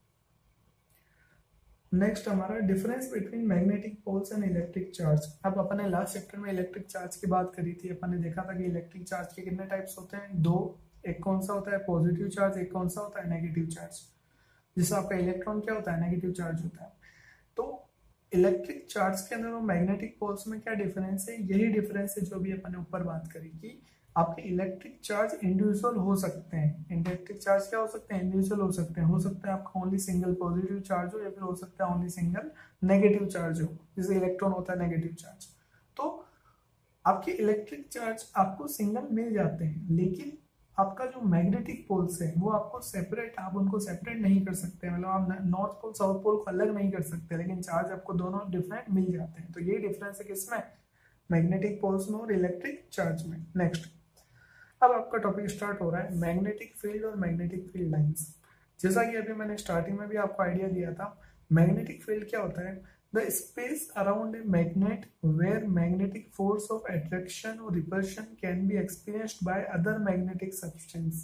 नेक्स्ट हमारा difference between magnetic poles and electric charge. अब अपन ने लास्ट चैप्टर में इलेक्ट्रिक चार्ज की बात करी थी। अपन ने देखा था कि इलेक्ट्रिक चार्ज के कितने टाइप्स होते हैं, 2। एक कौन सा होता है, पॉजिटिव चार्ज, एक कौन सा होता है, नेगेटिव चार्ज। जिससे आपका इलेक्ट्रॉन क्या होता है, नेगेटिव चार्ज होता है। तो इलेक्ट्रिक चार्ज के अंदर और मैग्नेटिक पोल्स में क्या डिफरेंस है, यही डिफरेंस है जो भी अपन ने ऊपर बात करी कि आपके इलेक्ट्रिक चार्ज इंडिविजुअल हो सकते हैं। इलेक्ट्रिक चार्ज क्या हो सकते हैं, इंडिविजुअल हो सकते हैं। हो सकता है आपका ओनली सिंगल पॉजिटिव चार्ज हो या फिर हो सकता है ओनली सिंगल नेगेटिव चार्ज हो, जैसे इलेक्ट्रॉन होता है नेगेटिव चार्ज। तो आपके इलेक्ट्रिक चार्ज आपको सिंगल मिल जाते हैं, लेकिन आपका जो मैग्नेटिक पोल्स है वो आपको सेपरेट, आप उनको सेपरेट नहीं कर सकते। मतलब आप नॉर्थ पोल साउथ पोल को अलग नहीं कर सकते, लेकिन चार्ज आपको दोनों डिफरेंट मिल जाते हैं। तो ये डिफरेंस है किसमें, मैग्नेटिक पोल्स में और इलेक्ट्रिक चार्ज में। नेक्स्ट अब आपका टॉपिक स्टार्ट हो रहा है मैग्नेटिक फील्ड और मैग्नेटिक फील्ड लाइंस। जैसा कि अभी मैंने स्टार्टिंग में भी आपको आइडिया दिया था, मैग्नेटिक फील्ड क्या होता है, the space around a magnet where magnetic force of attraction और repulsion can be experienced by other magnetic substance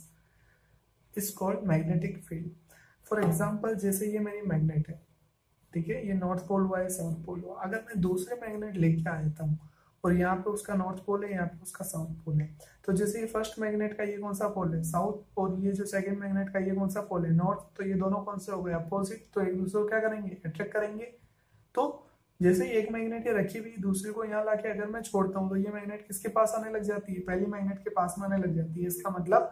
is called magnetic field. For example जैसे ये मेरी मैग्नेट है, ठीक है, ये नॉर्थ पोल हुआ है, साउथ पोल हुआ। अगर मैं दूसरे मैग्नेट लेके आ जाता हूँ और यहाँ पे उसका नॉर्थ पोल है, यहाँ पे उसका साउथ पोल है, तो जैसे ये फर्स्ट मैग्नेट का ये कौन सा पोल है, साउथ, और ये जो सेकंड मैग्नेट का ये कौन सा पोल है, नॉर्थ, तो ये दोनों कौन से हो गए, अपोजिट। तो एक दूसरे को क्या करेंगे, अट्रैक्ट करेंगे। तो जैसे एक मैग्नेट ये रखी हुई, दूसरे को यहाँ लाके अगर मैं छोड़ता हूँ तो ये मैग्नेट किसके पास आने लग जाती है, पहली मैग्नेट के पास में आने लग जाती है। इसका मतलब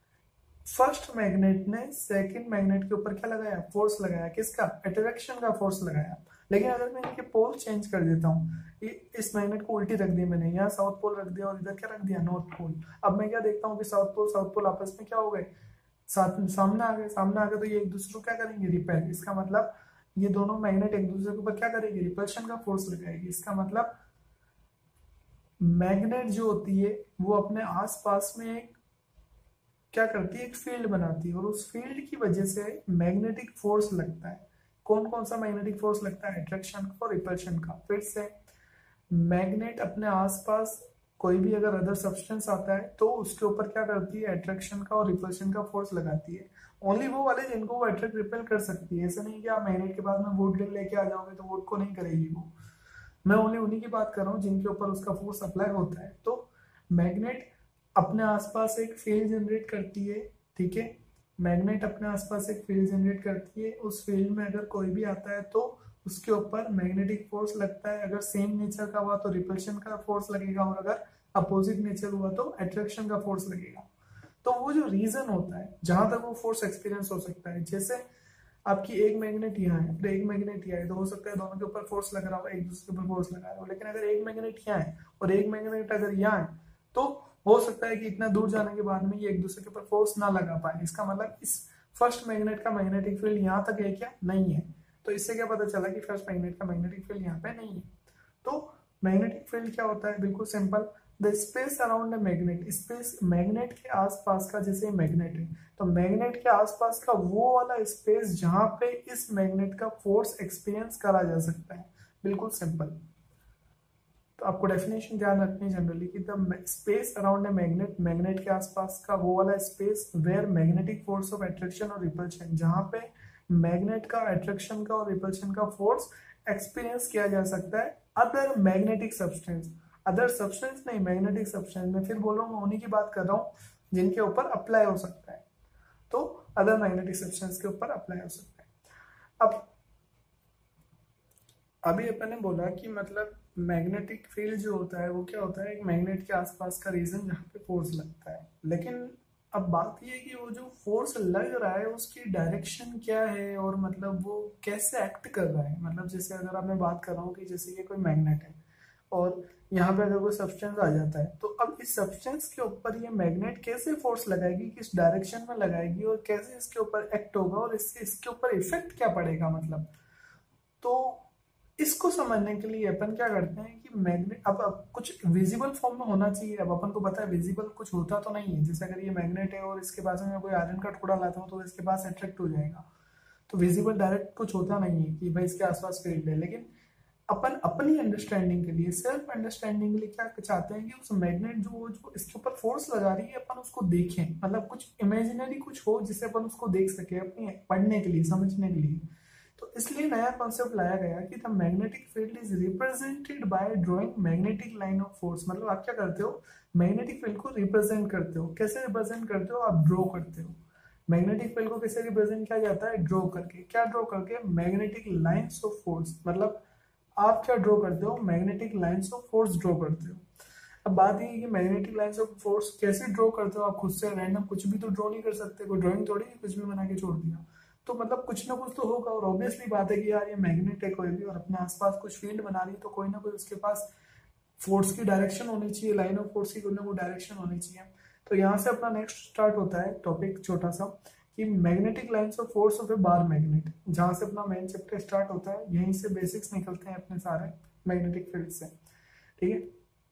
फर्स्ट मैग्नेट ने सेकंड मैग्नेट के ऊपर क्या लगाया, फोर्स लगाया, किसका, अट्रैक्शन का फोर्स लगाया। लेकिन अगर मैं इनके पोल चेंज कर देता हूँ, इस मैग्नेट को उल्टी रख दी मैंने, यहाँ साउथ पोल रख दिया और इधर क्या रख दिया, नॉर्थ पोल। अब मैं क्या देखता हूँ कि साउथ पोल आपस में क्या हो गए, सामने आ गए। सामने आ गए तो ये एक दूसरे को क्या करेंगे, रिपेल। इसका मतलब ये दोनों मैग्नेट एक दूसरे के ऊपर क्या करेंगे, रिपल्शन का फोर्स लगाएगी। इसका मतलब मैग्नेट जो होती है वो अपने आसपास में एक क्या करती है, एक फील्ड बनाती है, और उस फील्ड की वजह से मैग्नेटिक फोर्स लगता है। कौन कौन सा मैग्नेटिक फोर्स लगता है, अट्रैक्शन का और रिपल्शन का। फिर से मैग्नेट अपने आसपास कोई भी अगर अदर सब्सटेंस आता है तो उसके ऊपर क्या करती है, अट्रैक्शन का और रिपल्शन का फोर्स लगाती है। ओनली वो वाले जिनको वो अट्रैक्ट रिपेल कर सकती है। ऐसा नहीं कि आप मैग्नेट के पास में वुड लेके आ जाओगे तो वुड को नहीं करेगी वो। मैं ओनली उन्हीं की बात कर रहा हूँ जिनके ऊपर उसका फोर्स अप्लाई होता है। तो मैग्नेट अपने आसपास एक फील्ड जनरेट करती है, ठीक है, मैग्नेट अपने आसपास एक फील्ड जनरेट करती है। उस फील्ड में अगर कोई भी आता है तो उसके ऊपर मैग्नेटिक फोर्स लगता है। अगर सेम नेचर का हुआ तो रिपल्शन का फोर्स लगेगा, और अगर अपोजिट नेचर हुआ तो अट्रैक्शन का फोर्स लगेगा। तो वो जो रीजन होता है जहां तक वो फोर्स एक्सपीरियंस हो सकता है, जैसे आपकी एक मैग्नेट यहाँ है फिर एक मैग्नेट यहाँ है, तो हो सकता है दोनों के ऊपर फोर्स लग रहा हो, एक दूसरे के ऊपर फोर्स लगा रहा हो। लेकिन अगर एक मैग्नेट यहाँ है और एक मैग्नेट अगर यहाँ है, तो हो सकता है कि इतना दूर जाने के बाद में ये एक दूसरे के ऊपर फोर्स ना लगा पाए। इसका मतलब इस फर्स्ट मैग्नेट का मैग्नेटिक फील्ड यहाँ तक है क्या? नहीं है। तो इससे क्या पता चला कि फर्स्ट मैग्नेट का मैग्नेटिक फील्ड यहाँ पे नहीं है। तो मैग्नेटिक फील्ड क्या होता है? बिल्कुल simple, the space around a magnet, space magnet के आसपास का, जैसे मैग्नेट है तो मैग्नेट के आसपास का वो वाला स्पेस जहां पे इस मैग्नेट का फोर्स एक्सपीरियंस करा जा सकता है। बिल्कुल सिंपल। तो आपको डेफिनेशन ध्यान रखनी जनरली कि the space around a magnet, magnet के आसपास का वो वाला space where magnetic force of attraction और रिपल्शन, जहां पे मैग्नेट का अट्रैक्शन का और रिपल्शन का फोर्स एक्सपीरियंस किया जा सकता है other magnetic substance. Other substance नहीं, मैग्नेटिक सब्सटेंस। मैं फिर बोल रहा हूँ, उन्हीं की बात कर रहा हूँ जिनके ऊपर अप्लाई हो सकता है। तो अदर मैग्नेटिक सब्सटेंस के ऊपर अप्लाई हो सकता है। अब अभी अपन ने बोला कि मतलब मैग्नेटिक फील्ड जो होता है वो क्या होता है? एक मैग्नेट के आसपास का रीजन जहाँ पे फोर्स लगता है। लेकिन अब बात ये है कि वो जो फोर्स लग रहा है उसकी डायरेक्शन क्या है और मतलब वो कैसे एक्ट कर रहा है। मतलब जैसे अगर अब मैं बात कर रहा हूँ कि जैसे ये कोई मैग्नेट है और यहाँ पे अगर कोई सब्सटेंस आ जाता है, तो अब इस सब्सटेंस के ऊपर ये मैग्नेट कैसे फोर्स लगाएगी, किस डायरेक्शन में लगाएगी और कैसे इसके ऊपर एक्ट होगा और इससे इसके ऊपर इफेक्ट क्या पड़ेगा। मतलब तो इसको समझने के लिए अपन क्या करते हैं कि मैग्नेट अब कुछ विजिबल फॉर्म में होना चाहिए। अब अपन को पता है विजिबल कुछ होता तो नहीं है। जैसे अगर ये मैग्नेट है और इसके पास में कोई आयरन का टुकड़ा लाता हूँ तो इसके पास अट्रैक्ट हो जाएगा, तो विजिबल डायरेक्ट कुछ होता नहीं है कि भाई इसके आसपास फील्ड है। लेकिन अपन अपनी अंडरस्टैंडिंग के लिए, सेल्फ अंडरस्टैंडिंग के लिए क्या चाहते हैं कि उस मैग्नेट जो इसके ऊपर फोर्स लगा रही है अपन उसको देखें। मतलब कुछ इमेजिनरी कुछ हो जिससे अपन उसको देख सके अपनी पढ़ने के लिए, समझने के लिए। तो इसलिए नया कॉन्सेप्ट लाया गया कि the magnetic field is represented by drawing magnetic line of force. मतलब आप क्या करते हो? मैग्नेटिक फील्ड को रिप्रेजेंट करते हो। कैसे रिप्रेजेंट करते हो? आप ड्रॉ करते हो। मैग्नेटिक फील्ड को कैसे रिप्रेजेंट किया जाता है? ड्रॉ करके। क्या ड्रॉ करके? Magnetic lines of force. मतलब आप क्या ड्रॉ करते हो? Magnetic lines of force draw करते हो। अब बात ये है कि मैग्नेटिक लाइंस ऑफ फोर्स कैसे ड्रॉ करते हो? आप खुद से रैंडम कुछ भी तो ड्रॉ नहीं कर सकते, कोई ड्राइंग थोड़ी कुछ भी बना के छोड़ दिया। तो मतलब कुछ ना कुछ तो होगा। और ऑब्वियसली बात है कि यार ये मैग्नेट है कोई भी और अपने आसपास कुछ फील्ड बना रही है, तो कोई ना कोई उसके पास फोर्स की डायरेक्शन होनी चाहिए, लाइन ऑफ फोर्स की कोई ना कोई डायरेक्शन होनी चाहिए। तो यहाँ से अपना नेक्स्ट स्टार्ट होता है टॉपिक छोटा सा कि magnetic lines of force of a bar magnet. जहां से अपना मेन चैप्टर स्टार्ट होता है, यहीं से बेसिक्स निकलते हैं अपने सारे मैग्नेटिक फील्ड से। ठीक है,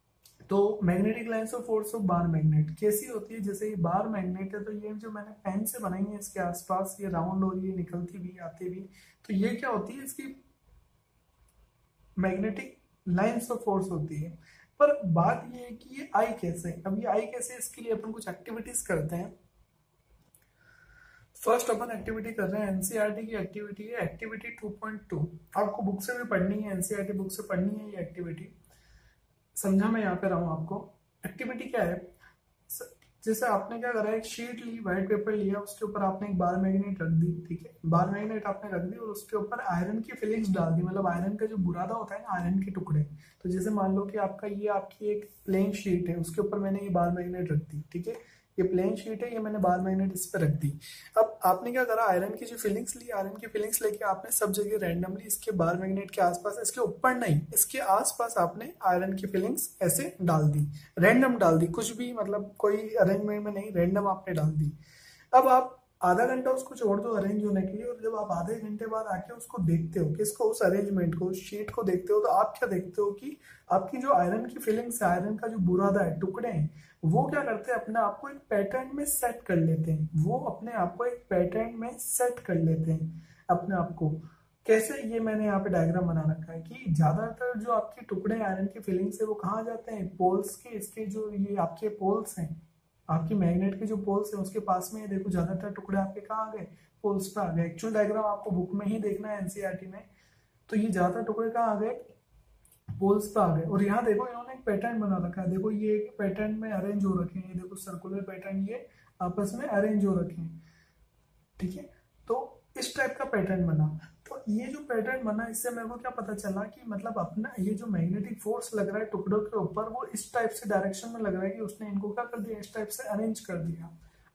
तो magnetic lines of force of bar magnet कैसी होती है? जैसे ये बार मैग्नेट है तो ये जो मैंने पेन से बनाई है इसके आसपास ये राउंड और ये निकलती भी आती भी, तो ये क्या होती है? इसकी मैग्नेटिक लाइंस ऑफ फोर्स होती है। पर बात ये है कि ये आई कैसे? अब ये आई कैसे, इसके लिए अपन कुछ एक्टिविटीज करते हैं। फर्स्ट अपन एक्टिविटी कर रहे हैं, एनसीईआरटी की एक्टिविटी है, एक्टिविटी 2.2। आपको बुक से भी पढ़नी है, एनसीईआरटी बुक से पढ़नी है ये एक्टिविटी। समझा मैं यहाँ पे रहा हूँ आपको। एक्टिविटी क्या है? जैसे आपने क्या करा, एक शीट ली, व्हाइट पेपर लिया, उसके ऊपर आपने एक बार मैग्नेट रख दी। ठीक है, बार मैग्नेट आपने रख दी और उसके ऊपर आयरन की फिलिंग्स डाल दी। मतलब आयरन का जो बुरादा होता है ना, आयरन के टुकड़े। तो जैसे मान लो कि आपका ये आपकी एक प्लेन शीट है, उसके ऊपर मैंने ये बार मैग्नेट रख दी। ठीक है, ये प्लेन शीट है, ये मैंने बार मैग्नेट इस पर रख दी। अब आपने क्या करा, आयरन की जो फिलिंग्स ली, आयरन की फिलिंग्स लेके आपने सब जगह रैंडमली इसके बार मैग्नेट के आसपास, इसके ऊपर नहीं, इसके आसपास आपने आयरन की फिलिंग्स ऐसे डाल दी, रैंडम डाल दी, कुछ भी मतलब कोई अरेंजमेंट में नहीं, रैंडम आपने डाल दी। अब आप आधा घंटा उसको छोड़ दो अरेंज होने के लिए, और जब आप आधे घंटे बाद आके उसको देखते हो, किसको? उस अरेंजमेंट को, उस शीट को देखते हो, तो आप क्या देखते हो कि आपकी जो आयरन की फिलिंग्स है, आयरन का जो बुरादा है, टुकड़े हैं, वो क्या करते हैं, अपने आप को एक पैटर्न में सेट कर लेते हैं। वो अपने आप को एक पैटर्न में सेट कर लेते हैं अपने आप को। कैसे? ये मैंने यहाँ पे डायग्राम बना रखा है कि ज्यादातर जो आपके टुकड़े आयरन की फिलिंग्स है वो कहाँ जाते हैं? पोल्स के, इसके जो ये आपके पोल्स हैं, आपकी मैग्नेट के जो पोल्स है उसके पास में, देखो ज्यादातर टुकड़े आपके कहाँ आ गए? पोल्स पे आ गए। एक्चुअल डायग्राम आपको बुक में ही देखना है, एनसीईआरटी में। तो ये ज्यादातर टुकड़े कहाँ आ गए? पोल्स पे आ गए। और यहाँ देखो इन्होंने एक पैटर्न बना रखा है, देखो ये एक पैटर्न में अरेंज हो रखे हैं, देखो सर्कुलर पैटर्न ये आपस में अरेंज हो रखे हैं। ठीक है, तो इस टाइप का पैटर्न बना। तो ये जो पैटर्न बना, इससे मेरे को क्या पता चला कि मतलब अपना ये जो मैग्नेटिक फोर्स लग रहा है टुकड़ों के ऊपर, वो इस टाइप से डायरेक्शन में लग रहा है कि उसने इनको क्या कर दिया, इस टाइप से अरेंज कर दिया।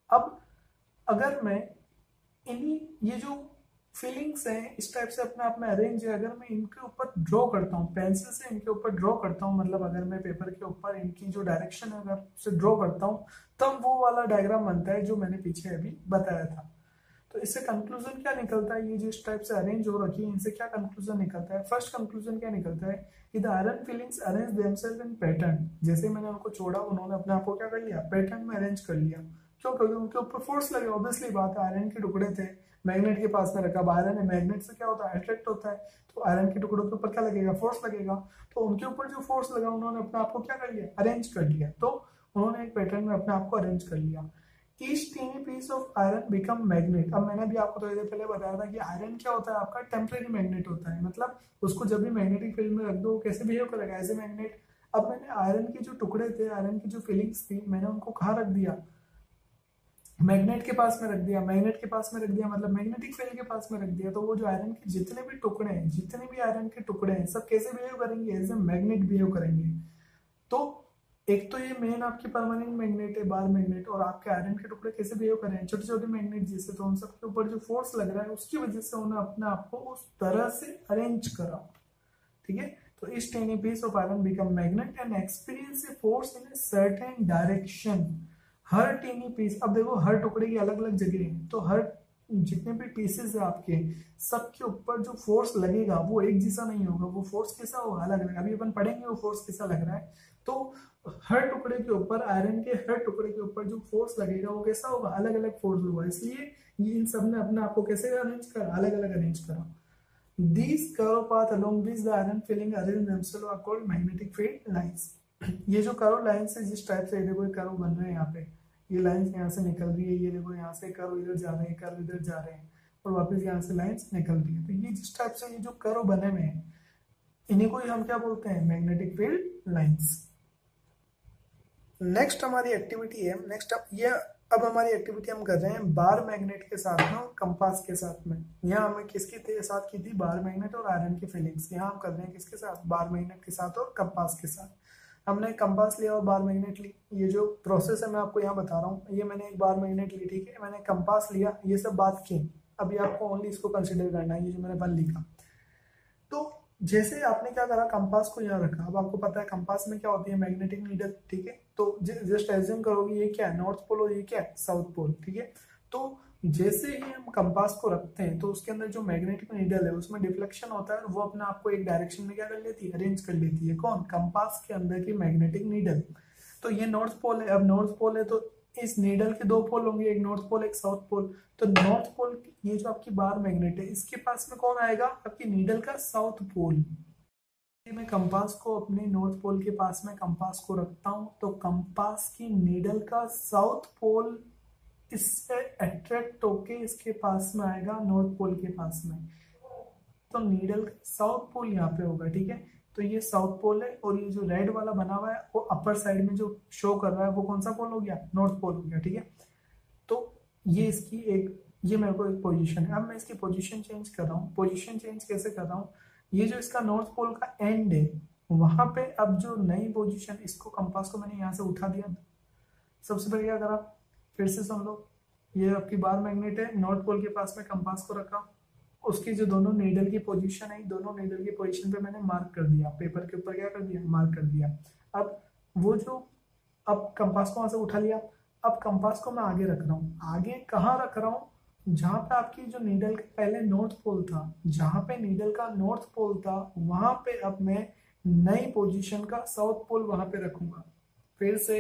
अब अगर मैं इन्हीं ये जो फीलिंग्स हैं इस टाइप से अपने आप में अरेंज है, अगर मैं इनके ऊपर ड्रॉ करता हूँ पेंसिल से, इनके ऊपर ड्रॉ करता हूँ, मतलब अगर मैं पेपर के ऊपर इनकी जो डायरेक्शन है अगर उसे ड्रॉ करता हूँ, तब वो वाला डायग्राम बनता है जो मैंने पीछे अभी बताया था। तो इससे कंक्लूजन क्या निकलता है, ये जो इस टाइप से अरेंज हो रखी है इनसे क्या कंक्लूजन निकलता है। फर्स्ट कंक्लूजन क्या निकलता है कि the iron filings arrange themselves in pattern. जैसे मैंने उनको छोड़ा, उन्होंने अपने आप को क्या कर लिया, पैटर्न में अरेंज कर लिया। क्यों? क्योंकि उनके ऊपर फोर्स लगे, ऑब्वियसली बात है, आयरन के टुकड़े थे, मैग्नेट के पास में रखा। अब आयरन है, मैग्नेट से क्या होता है, अट्रैक्ट होता है, तो आयरन के टुकड़ों के ऊपर क्या लगेगा, फोर्स लगेगा। तो उनके ऊपर जो फोर्स लगा उन्होंने अपने आप को क्या कर लिया, अरेंज कर लिया। तो उन्होंने एक पैटर्न में अपने आप को अरेंज कर लिया। Each tiny piece of iron become magnet. अब मैंने भी आपको थोड़ी देर पहले बताया था कि आयरन क्या होता है, आपका टेम्परेरी मैग्नेट होता है, मतलब उसको जब भी मैग्नेटिक फील्ड में रख दो कैसे बिहेव करेगा, एज ए मैग्नेट। अब मैंने आयरन के जो टुकड़े थे, आयरन की जो फीलिंग्स थी, मैंने उनको कहाँ रख दिया, मैग्नेट के पास में रख दिया। मैग्नेट के पास में रख दिया मतलब मैग्नेटिक फील्ड के पास में रख दिया। तो वो जो आयरन के जितने भी टुकड़े हैं, जितने भी आयरन के टुकड़े हैं, सब कैसे बिहेव करेंगे, एज ए मैग्नेट बिहेव करेंगे। तो एक तो ये मेन आपकी परमानेंट मैग्नेट है, बार मैग्नेट, और आपके आयरन के टुकड़े कैसे बिहेव कर रहे हैं, छोटे छोटे मैग्नेट जैसे। तो उन सबके ऊपर जो फोर्स लग रहा है उसकी वजह से उन्होंने अपने आप को उस तरह से अरेंज करा, ठीक है। तो इस tiny piece of iron become magnet and experience a force in a certain direction. हर टेनी पीस, अब देखो हर टुकड़े की अलग अलग जगह है, तो हर जितने भी पीसेस है आपके, सबके ऊपर जो फोर्स लगेगा वो एक जैसा नहीं होगा। वो फोर्स कैसा होगा, अलग अलग। अभी अपन पढ़ेंगे वो फोर्स कैसा लग रहा है। तो हर टुकड़े के ऊपर, आयरन के हर टुकड़े के ऊपर जो फोर्स लगेगा वो कैसा होगा, अलग अलग फोर्स होगा। इसलिए ये इन सब ने अपने आप को कैसे अरेंज करा, अलग अलग अरेंज करा। These curve path along which the iron filling arrange themselves are called magnetic field lines. ये जो कर्व लाइन्स है, जिस टाइप से देखो कर्व बन रहे हैं यहाँ पे, ये लाइन्स यहाँ से निकल रही है, ये देखो यहाँ से कर्व इधर जा रहे हैं, कर्व इधर जा रहे हैं, और वापस यहाँ से लाइन्स निकल रही है। तो ये जिस टाइप से ये जो कर्व बने हुए हैं, इन्हीं को ही हम क्या बोलते हैं, मैग्नेटिक फील्ड लाइन्स। नेक्स्ट हमारी एक्टिविटी है, अब हमारी एक्टिविटी हम कर रहे हैं बार मैग्नेट के साथ में और कंपास के साथ में। यहाँ हमें किसके साथ की थी, बार मैग्नेट और आयरन की फीलिंग्स। यहाँ हम कर रहे हैं किसके साथ, बार मैग्नेट के साथ और कंपास के साथ। हमने कंपास लिया और बार मैग्नेट ली। ये जो प्रोसेस है मैं आपको यहाँ बता रहा हूँ। ये मैंने एक बार मैग्नेट ली, ठीक है, मैंने कंपास लिया, ये सब बात की। अभी आपको ओनली इसको कंसिडर करना है, ये जो मैंने बन लिखा। तो जैसे आपने क्या करा, कंपास को यहाँ रखा। अब आपको पता है कंपास में क्या होती है, मैग्नेटिक नीडल, ठीक है। तो जस्ट एज्यूम करोगे ये क्या है, नॉर्थ पोल, और ये क्या है, साउथ पोल, ठीक है। तो जैसे ही हम कंपास को रखते हैं तो उसके अंदर जो मैग्नेटिक नीडल है उसमें डिफ्लेक्शन होता है, और वो अपने आप को एक डायरेक्शन में क्या कर लेती है, अरेंज कर लेती है। कौन, कंपास के अंदर की मैग्नेटिक नीडल। तो ये नॉर्थ पोल है। अब नॉर्थ पोल है तो इस नीडल के दो पोल होंगे, एक नॉर्थ पोल एक साउथ पोल। तो नॉर्थ पोल, ये जो आपकी बार मैग्नेट है, इसके पास में कौन आएगा, आपकी नीडल का साउथ पोल। मैं कंपास को अपने नॉर्थ पोल के पास में कंपास को रखता हूं, तो कंपास की नीडल का साउथ पोल इससे अट्रैक्ट होके इसके पास में आएगा, नॉर्थ पोल के पास में। तो नीडल का साउथ पोल यहाँ पे होगा, ठीक है। तो ये साउथ पोल है, और ये जो रेड वाला बना हुआ है वो अपर साइड में जो शो कर रहा है वो कौन सा पोल हो गया, नॉर्थ पोल हो गया, ठीक है। तो ये इसकी एक, ये मेरे को एक पोजीशन है। अब मैं इसकी पोजीशन चेंज कर रहा हूँ। पोजीशन चेंज कैसे कर रहा हूँ, ये जो इसका नॉर्थ पोल का एंड है वहां पे अब जो नई पोजीशन, इसको कंपास को मैंने यहाँ से उठा दिया। सबसे पहले क्या करा, फिर से सुन लो, ये आपकी बार मैग्नेट है, नॉर्थ पोल के पास में कंपास को रखा, उसकी जो दोनों नीडल की पोजीशन है, दोनों नीडल की पोजीशन पे मैंने मार्क कर दिया, पेपर के ऊपर क्या कर दिया, मार्क कर दिया। अब वो जो, अब कंपास को वहां से उठा लिया। अब कंपास को मैं आगे रख रहा हूँ। आगे कहाँ रख रहा हूँ, जहां पे आपकी जो नीडल का पहले नॉर्थ पोल था, जहां पे नीडल का नॉर्थ पोल था वहां पे अब मैं नई पोजीशन का साउथ पोल वहां पे रखूंगा। फिर से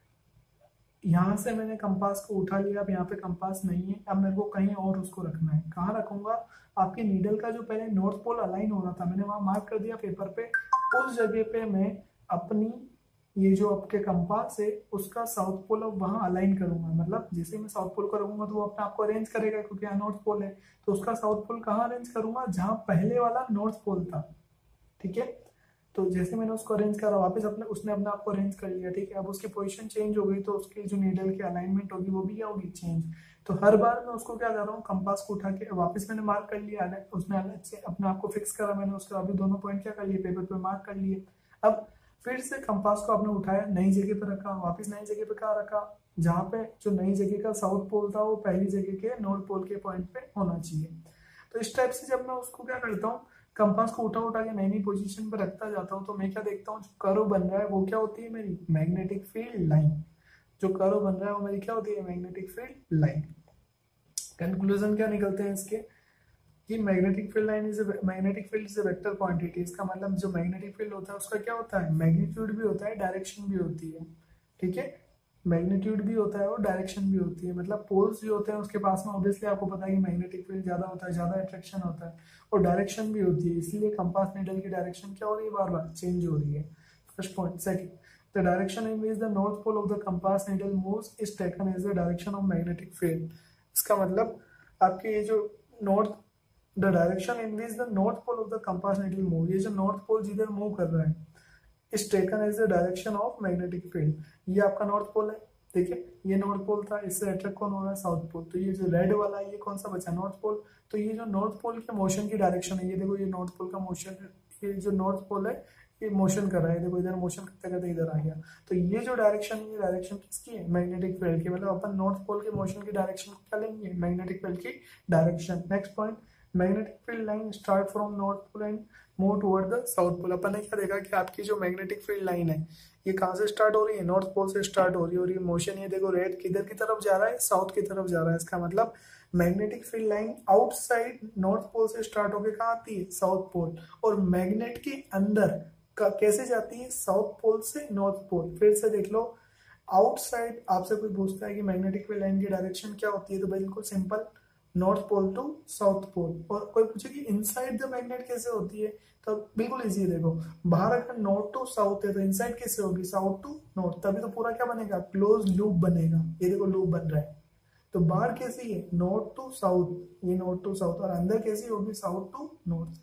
यहाँ से मैंने कंपास को उठा लिया, अब यहाँ पे कंपास नहीं है, अब मेरे को कहीं और उसको रखना है। कहाँ रखूंगा, आपके नीडल का जो पहले नॉर्थ पोल अलाइन हो रहा था मैंने वहां मार्क कर दिया पेपर पे, उस जगह पे मैं अपनी ये जो आपके कंपास है उसका साउथ पोल अब वहां अलाइन करूंगा। मतलब जैसे मैं साउथ पोल को रखूंगा तो वो अपने आप को अरेंज करेगा, क्योंकि यहाँ नॉर्थ पोल है। तो उसका साउथ पोल कहाँ अरेंज करूंगा, जहां पहले वाला नॉर्थ पोल था, ठीक है। तो जैसे मैंने उसको अरेंज करा, वापस अपने उसने अपने आप को अरेंज कर लिया, ठीक है। अब उसकी पोजीशन चेंज हो गई, तो उसकी जो नीडल की अलाइनमेंट होगी वो भी क्या होगी, चेंज। तो हर बार मैं उसको क्या कर रहा हूँ, कंपास को उठा के वापस मैंने मार्क कर लिया, उसने अलग से अपने आप को फिक्स करा मैंने, उसके अभी दोनों पॉइंट क्या कर लिए, पेपर पे मार्क कर लिए। अब फिर से कंपास को आपने उठाया, नई जगह पे रखा, वापस नई जगह पे कहाँ रखा, जहाँ पे जो नई जगह का साउथ पोल था वो पहली जगह के नॉर्थ पोल के पॉइंट पे होना चाहिए। तो इस टाइप से जब मैं उसको क्या करता हूँ, कंपास को उठा उठा के नई नई पोजीशन पर रखता जाता हूँ, तो मैं क्या देखता हूँ, जो कर्व बन रहा है वो क्या होती है, मेरी मैग्नेटिक फील्ड लाइन। जो कर्व बन रहा है वो मेरी क्या होती है, मैग्नेटिक फील्ड लाइन। कंक्लूजन क्या निकलते हैं इसके, कि magnetic field line magnetic field is a vector quantity. इसका मतलब जो मैग्नेटिक फील्ड होता है उसका क्या होता है, मैग्नीट्यूड भी होता है, डायरेक्शन भी होती है। ठीक है, मैग्नीट्यूड भी होता है और डायरेक्शन भी होती है। मतलब पोल्स जो होते हैं उसके पास में ऑब्वियसली आपको पता है कि मैग्नेटिक फील्ड ज्यादा होता है, ज्यादा अट्रैक्शन होता है, और डायरेक्शन भी होती है। इसलिए कंपास नीडल की डायरेक्शन क्या हो रही है, बार बार चेंज हो रही है। First point. Second, the direction in which the north pole of the compass needle moves is taken as the direction of magnetic field. इसका मतलब आपके ये जो north, the direction in which the north pole of the compass needle move, ये जो north pole जिधर move कर रहा है, is taken as the direction of magnetic field. ये आपका नॉर्थ पोल है, देखिए ये नॉर्थ पोल था, इससे अट्रैक्ट कौन हो रहा है, साउथ पोल। तो ये जो रेड वाला है ये कौन सा बचा, नॉर्थ पोल। तो ये जो नॉर्थ पोल के मोशन की डायरेक्शन है, ये देखो ये नॉर्थ पोल का मोशन, ये जो नॉर्थ पोल है ये मोशन कर रहा है, देखो इधर मोशन करते करते इधर आ गया। तो ये जो डायरेक्शन है, ये डायरेक्शन किसकी है, मैग्नेटिक फील्ड की। मतलब अपन नॉर्थ पोल के मोशन की डायरेक्शन को क्या लेंगे, मैग्नेटिक फील्ड की direction. Next point, magnetic field line start from north pole and move toward the south pole. अपन ने क्या देखा कि आपकी जो मैग्नेटिक फील्ड लाइन है ये कहाँ से स्टार्ट हो रही है, नॉर्थ पोल से स्टार्ट हो रही है, और ये मोशन ये देखो रेड किधर की तरफ जा रहा है, साउथ की तरफ जा रहा है। इसका मतलब magnetic field line outside north pole से स्टार्ट होकर कहाँ आती है, साउथ पोल, और मैग्नेट के अंदर कैसे जाती है, साउथ पोल से नॉर्थ पोल। फिर से देख लो, आउटसाइड आपसे कोई पूछता है कि मैग्नेटिक फील्ड लाइन की डायरेक्शन क्या होती है, तो बिल्कुल simple, north pole to south pole. और कोई पूछे कि इनसाइड द मैग्नेट कैसे होती है, तो बिल्कुल इजी है। देखो बाहर अगर नॉर्थ टू साउथ है तो इनसाइड कैसे होगी, साउथ टू नॉर्थ, तभी तो पूरा क्या बनेगा, क्लोज लूप बनेगा। ये देखो लूप बन रहा है। तो बाहर कैसी है, नॉर्थ टू साउथ, ये नॉर्थ टू साउथ, और अंदर कैसी होगी, साउथ टू नॉर्थ।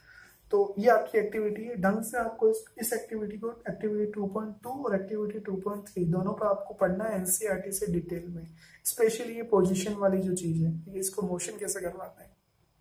तो ये आपकी एक्टिविटी है। ढंग से आपको इस एक्टिविटी को एक्टिविटी 2.2 और एक्टिविटी 2.3 दोनों पर आपको पढ़ना है एनसीईआरटी से डिटेल में। स्पेशली ये पोजीशन वाली जो चीज है, ये इसको मोशन कैसे करवाना है।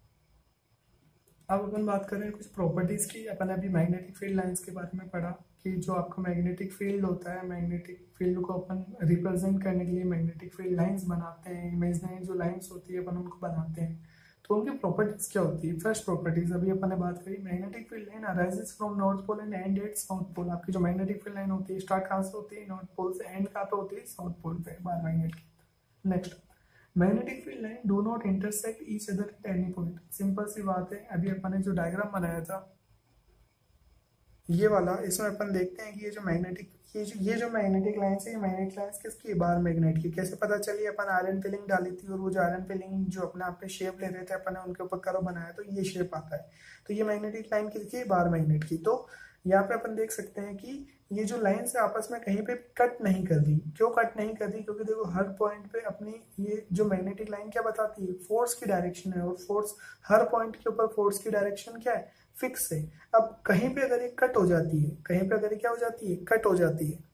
अब अपन बात करें कुछ प्रॉपर्टीज की। अपन अभी मैग्नेटिक फील्ड लाइंस के बारे में पढ़ा कि जो आपका मैग्नेटिक फील्ड होता है, मैग्नेटिक फील्ड को अपन रिप्रेजेंट करने के लिए मैग्नेटिक फील्ड लाइंस बनाते हैं। इमेजिनरी जो लाइंस होती है अपन उनको बनाते हैं, तो उनकी प्रॉपर्टीज क्या होती है। फर्स्ट प्रॉपर्टीज अभी अपन ने बात करी, magnetic field line arises from north pole and end at south pole. आपकी जो मैग्नेटिक फील्ड लाइन होती है स्टार्ट कहाँ से होती है, नॉर्थ पोल से, एंड कहाँ पे होती है, साउथ पोल पे, बार मैग्नेट की। Next, magnetic field line do not intersect each other at any point. Simple सी बात है, अभी अपन ने जो डायग्राम बनाया था ये वाला, इसमें अपन देखते हैं कि ये जो मैग्नेटिक मैग्नेटिक लाइंस है, ये मैग्नेटिक लाइंस किसकी है, बार मैग्नेट की। कैसे पता चली, अपन आयरन फिलिंग डाली थी और वो जो आयरन फिलिंग जो अपने आप पे शेप ले रहे थे अपन ने उनके ऊपर कर्व बनाया, तो ये शेप आता है। तो ये मैग्नेटिक लाइन किसकी है, बार मैग्नेट की। तो यहाँ पे अपन देख सकते हैं कि ये जो लाइन से आपस में कहीं पे कट नहीं कर रही। क्यों कट नहीं कर रही, क्योंकि देखो हर पॉइंट पे अपनी ये जो मैग्नेटिक लाइन क्या बताती है, फोर्स की डायरेक्शन है, और फोर्स हर पॉइंट के ऊपर फोर्स की डायरेक्शन क्या है, फिक्स है। अब कहीं पे अगर ये कट हो जाती है, कहीं पे अगर ये क्या हो जाती है, कट हो जाती है,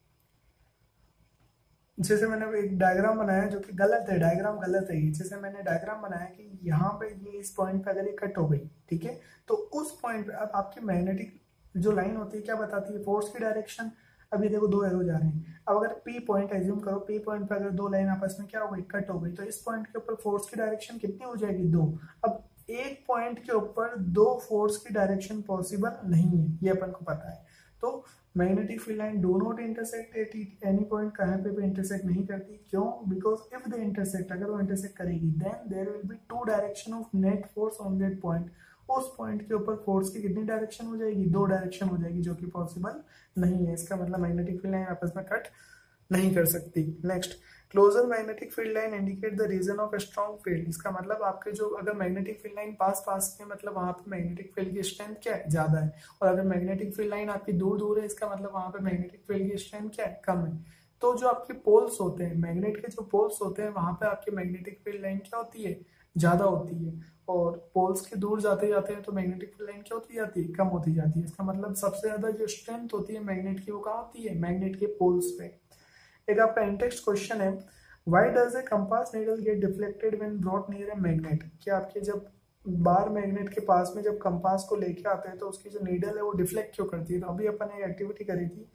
जैसे मैंने एक डायग्राम बनाया जो कि गलत है, डायग्राम गलत है। जैसे मैंने डायग्राम बनाया कि यहाँ पे ये इस पॉइंट पे अगर ये कट हो गई, ठीक है, तो उस पॉइंट पे अब आपकी मैग्नेटिक जो लाइन होती है क्या बताती है, फोर्स की डायरेक्शन। अभी देखो दो एरो जा रहे हैं, अब अगर पी पॉइंट एज्यूम करो, पी पॉइंट पे अगर दो लाइन आपस में क्या हो गई, कट हो गई, तो इस पॉइंट के ऊपर फोर्स की डायरेक्शन कितनी हो जाएगी, दो। अब एक पॉइंट के ऊपर दो फोर्स की डायरेक्शन पॉसिबल नहीं है, ये अपन को पता है। तो magnetic field line do not intersect at any point, कहीं पे भी इंटरसेक्ट नहीं करती। क्यों, बिकॉज इफ दे इंटरसेक्ट, अगर वो इंटरसेक्ट करेगी, then there will be two direction of net force on that point. उस पॉइंट के ऊपर फोर्स की कितनी डायरेक्शन हो जाएगी, दो डायरेक्शन हो जाएगी, जो कि पॉसिबल नहीं है। इसका मतलब मैग्नेटिक फील्ड लाइन आपस में कट नहीं कर सकती। Next, closer magnetic field line indicate the region of a strong field. इसका मतलब आपके जो अगर मैग्नेटिक फील्ड लाइन पास पास में, मतलब वहां पे मैग्नेटिक फील्ड की स्ट्रेंथ क्या है, ज्यादा है। और अगर मैग्नेटिक फील्ड लाइन आपकी दूर दूर है, इसका मतलब वहां पे मैग्नेटिक फील्ड की स्ट्रेंथ क्या है, कम है। तो जो आपके पोल्स होते हैं, मैग्नेट के जो पोल्स होते हैं, वहां पे आपकी मैग्नेटिक फील्ड लाइन क्या होती है, ज्यादा होती है। और पोल्स के दूर जाते जाते हैं तो मैग्नेटिक फील्ड लाइन क्या होती जाती है, कम होती जाती है। इसका मतलब सबसे ज्यादा जो स्ट्रेंथ होती है मैग्नेट की, वो कहाँ होती है, मैग्नेट के पोल्स पे। एक आपका इंटेक्स्ट क्वेश्चन है, why does a compass needle get deflected when brought near a magnet. कि आपके जब बार मैग्नेट के पास में जब कंपास को लेके आते हैं तो उसकी जो नीडल है वो डिफ्लेक्ट क्यों करती है। तो अभी अपन एक एक्टिविटी करी थी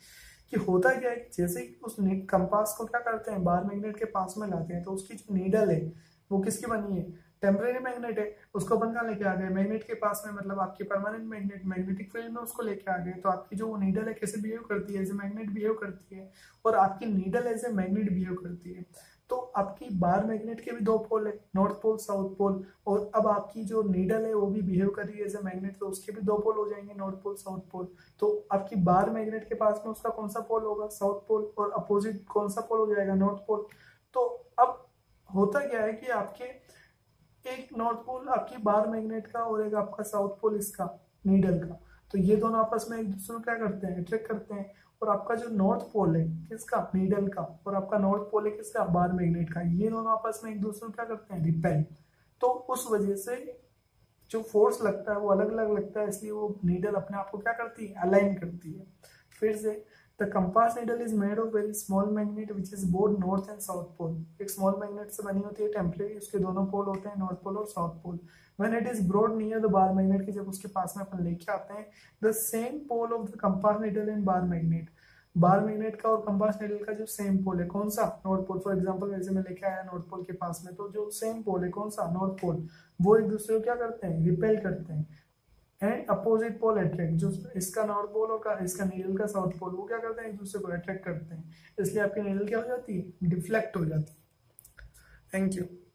कि होता क्या है कि जैसे ही उस कंपास को क्या करते हैं बार मैग्नेट के पास में लाते हैं, तो उसकी जो नीडल है वो किसकी बनी है, टेम्परेरी मैग्नेट है, उसको अपन कहाँ लेके आ गए मैग्नेट के पास में, मतलब आपकी परमानेंट मैग्नेट मैग्नेटिक फील्ड में उसको लेके आ गए। तो आपकी जो नीडल है कैसे बिहेव करती है, एज ए मैग्नेट बिहेव करती है, और आपकी needle as a magnet behave करती है। तो आपकी बार मैग्नेट के भी दो पोल है, नॉर्थ पोल साउथ पोल, और अब आपकी जो नीडल है वो भी बिहेव कर रही है एज ए मैग्नेट, तो उसके भी दो पोल हो जाएंगे, नॉर्थ पोल साउथ पोल। तो आपकी बार मैग्नेट के पास में उसका कौन सा पोल होगा, साउथ पोल, और अपोजिट कौन सा पोल हो जाएगा, नॉर्थ पोल। तो अब होता क्या है कि आपके एक नॉर्थ पोल आपकी बार मैग्नेट का और एक आपका साउथ पोल इसका नीडल का, तो ये दोनों आपस में एक दूसरे को क्या करते हैं, अट्रैक्ट करते हैं। और आपका जो नॉर्थ पोल है किसका, नीडल का, और आपका नॉर्थ पोल है किसका, बार मैग्नेट का, ये दोनों आपस में एक दूसरे को क्या करते हैं, रिपेल। तो उस वजह से जो फोर्स लगता है वो अलग अलग लगता है, इसलिए वो नीडल अपने आप को क्या करती है, अलाइन करती है। फिर से the compass needle is made of very small magnet which is both north and south pole. एक स्मॉल मैग्नेट से बनी होती है टेम्परेरी, उसके दोनों पोल होते हैं, नॉर्थ पोल और south pole. When it is brought near the bar magnet की, जब उसके पास में अपन लेके आते हैं, the same pole of the compass needle and bar magnet, bar magnet का और कंपास नीडल का जो सेम पोल है कौन सा, नॉर्थ पोल। फॉर एग्जांपल वैसे मैं लेके आया नॉर्थ पोल के पास में, तो जो सेम पोल है कौन सा, नॉर्थ पोल, वो एक दूसरे को क्या करते हैं, रिपेल करते हैं। एंड अपोजिट पोल अट्रैक्ट, जो इसका नॉर्थ पोल और इसका नीडल का साउथ पोल, वो क्या करते हैं, एक दूसरे को अट्रैक्ट करते हैं, इसलिए आपकी नीडल क्या हो जाती है, डिफ्लेक्ट हो जाती है। Thank you.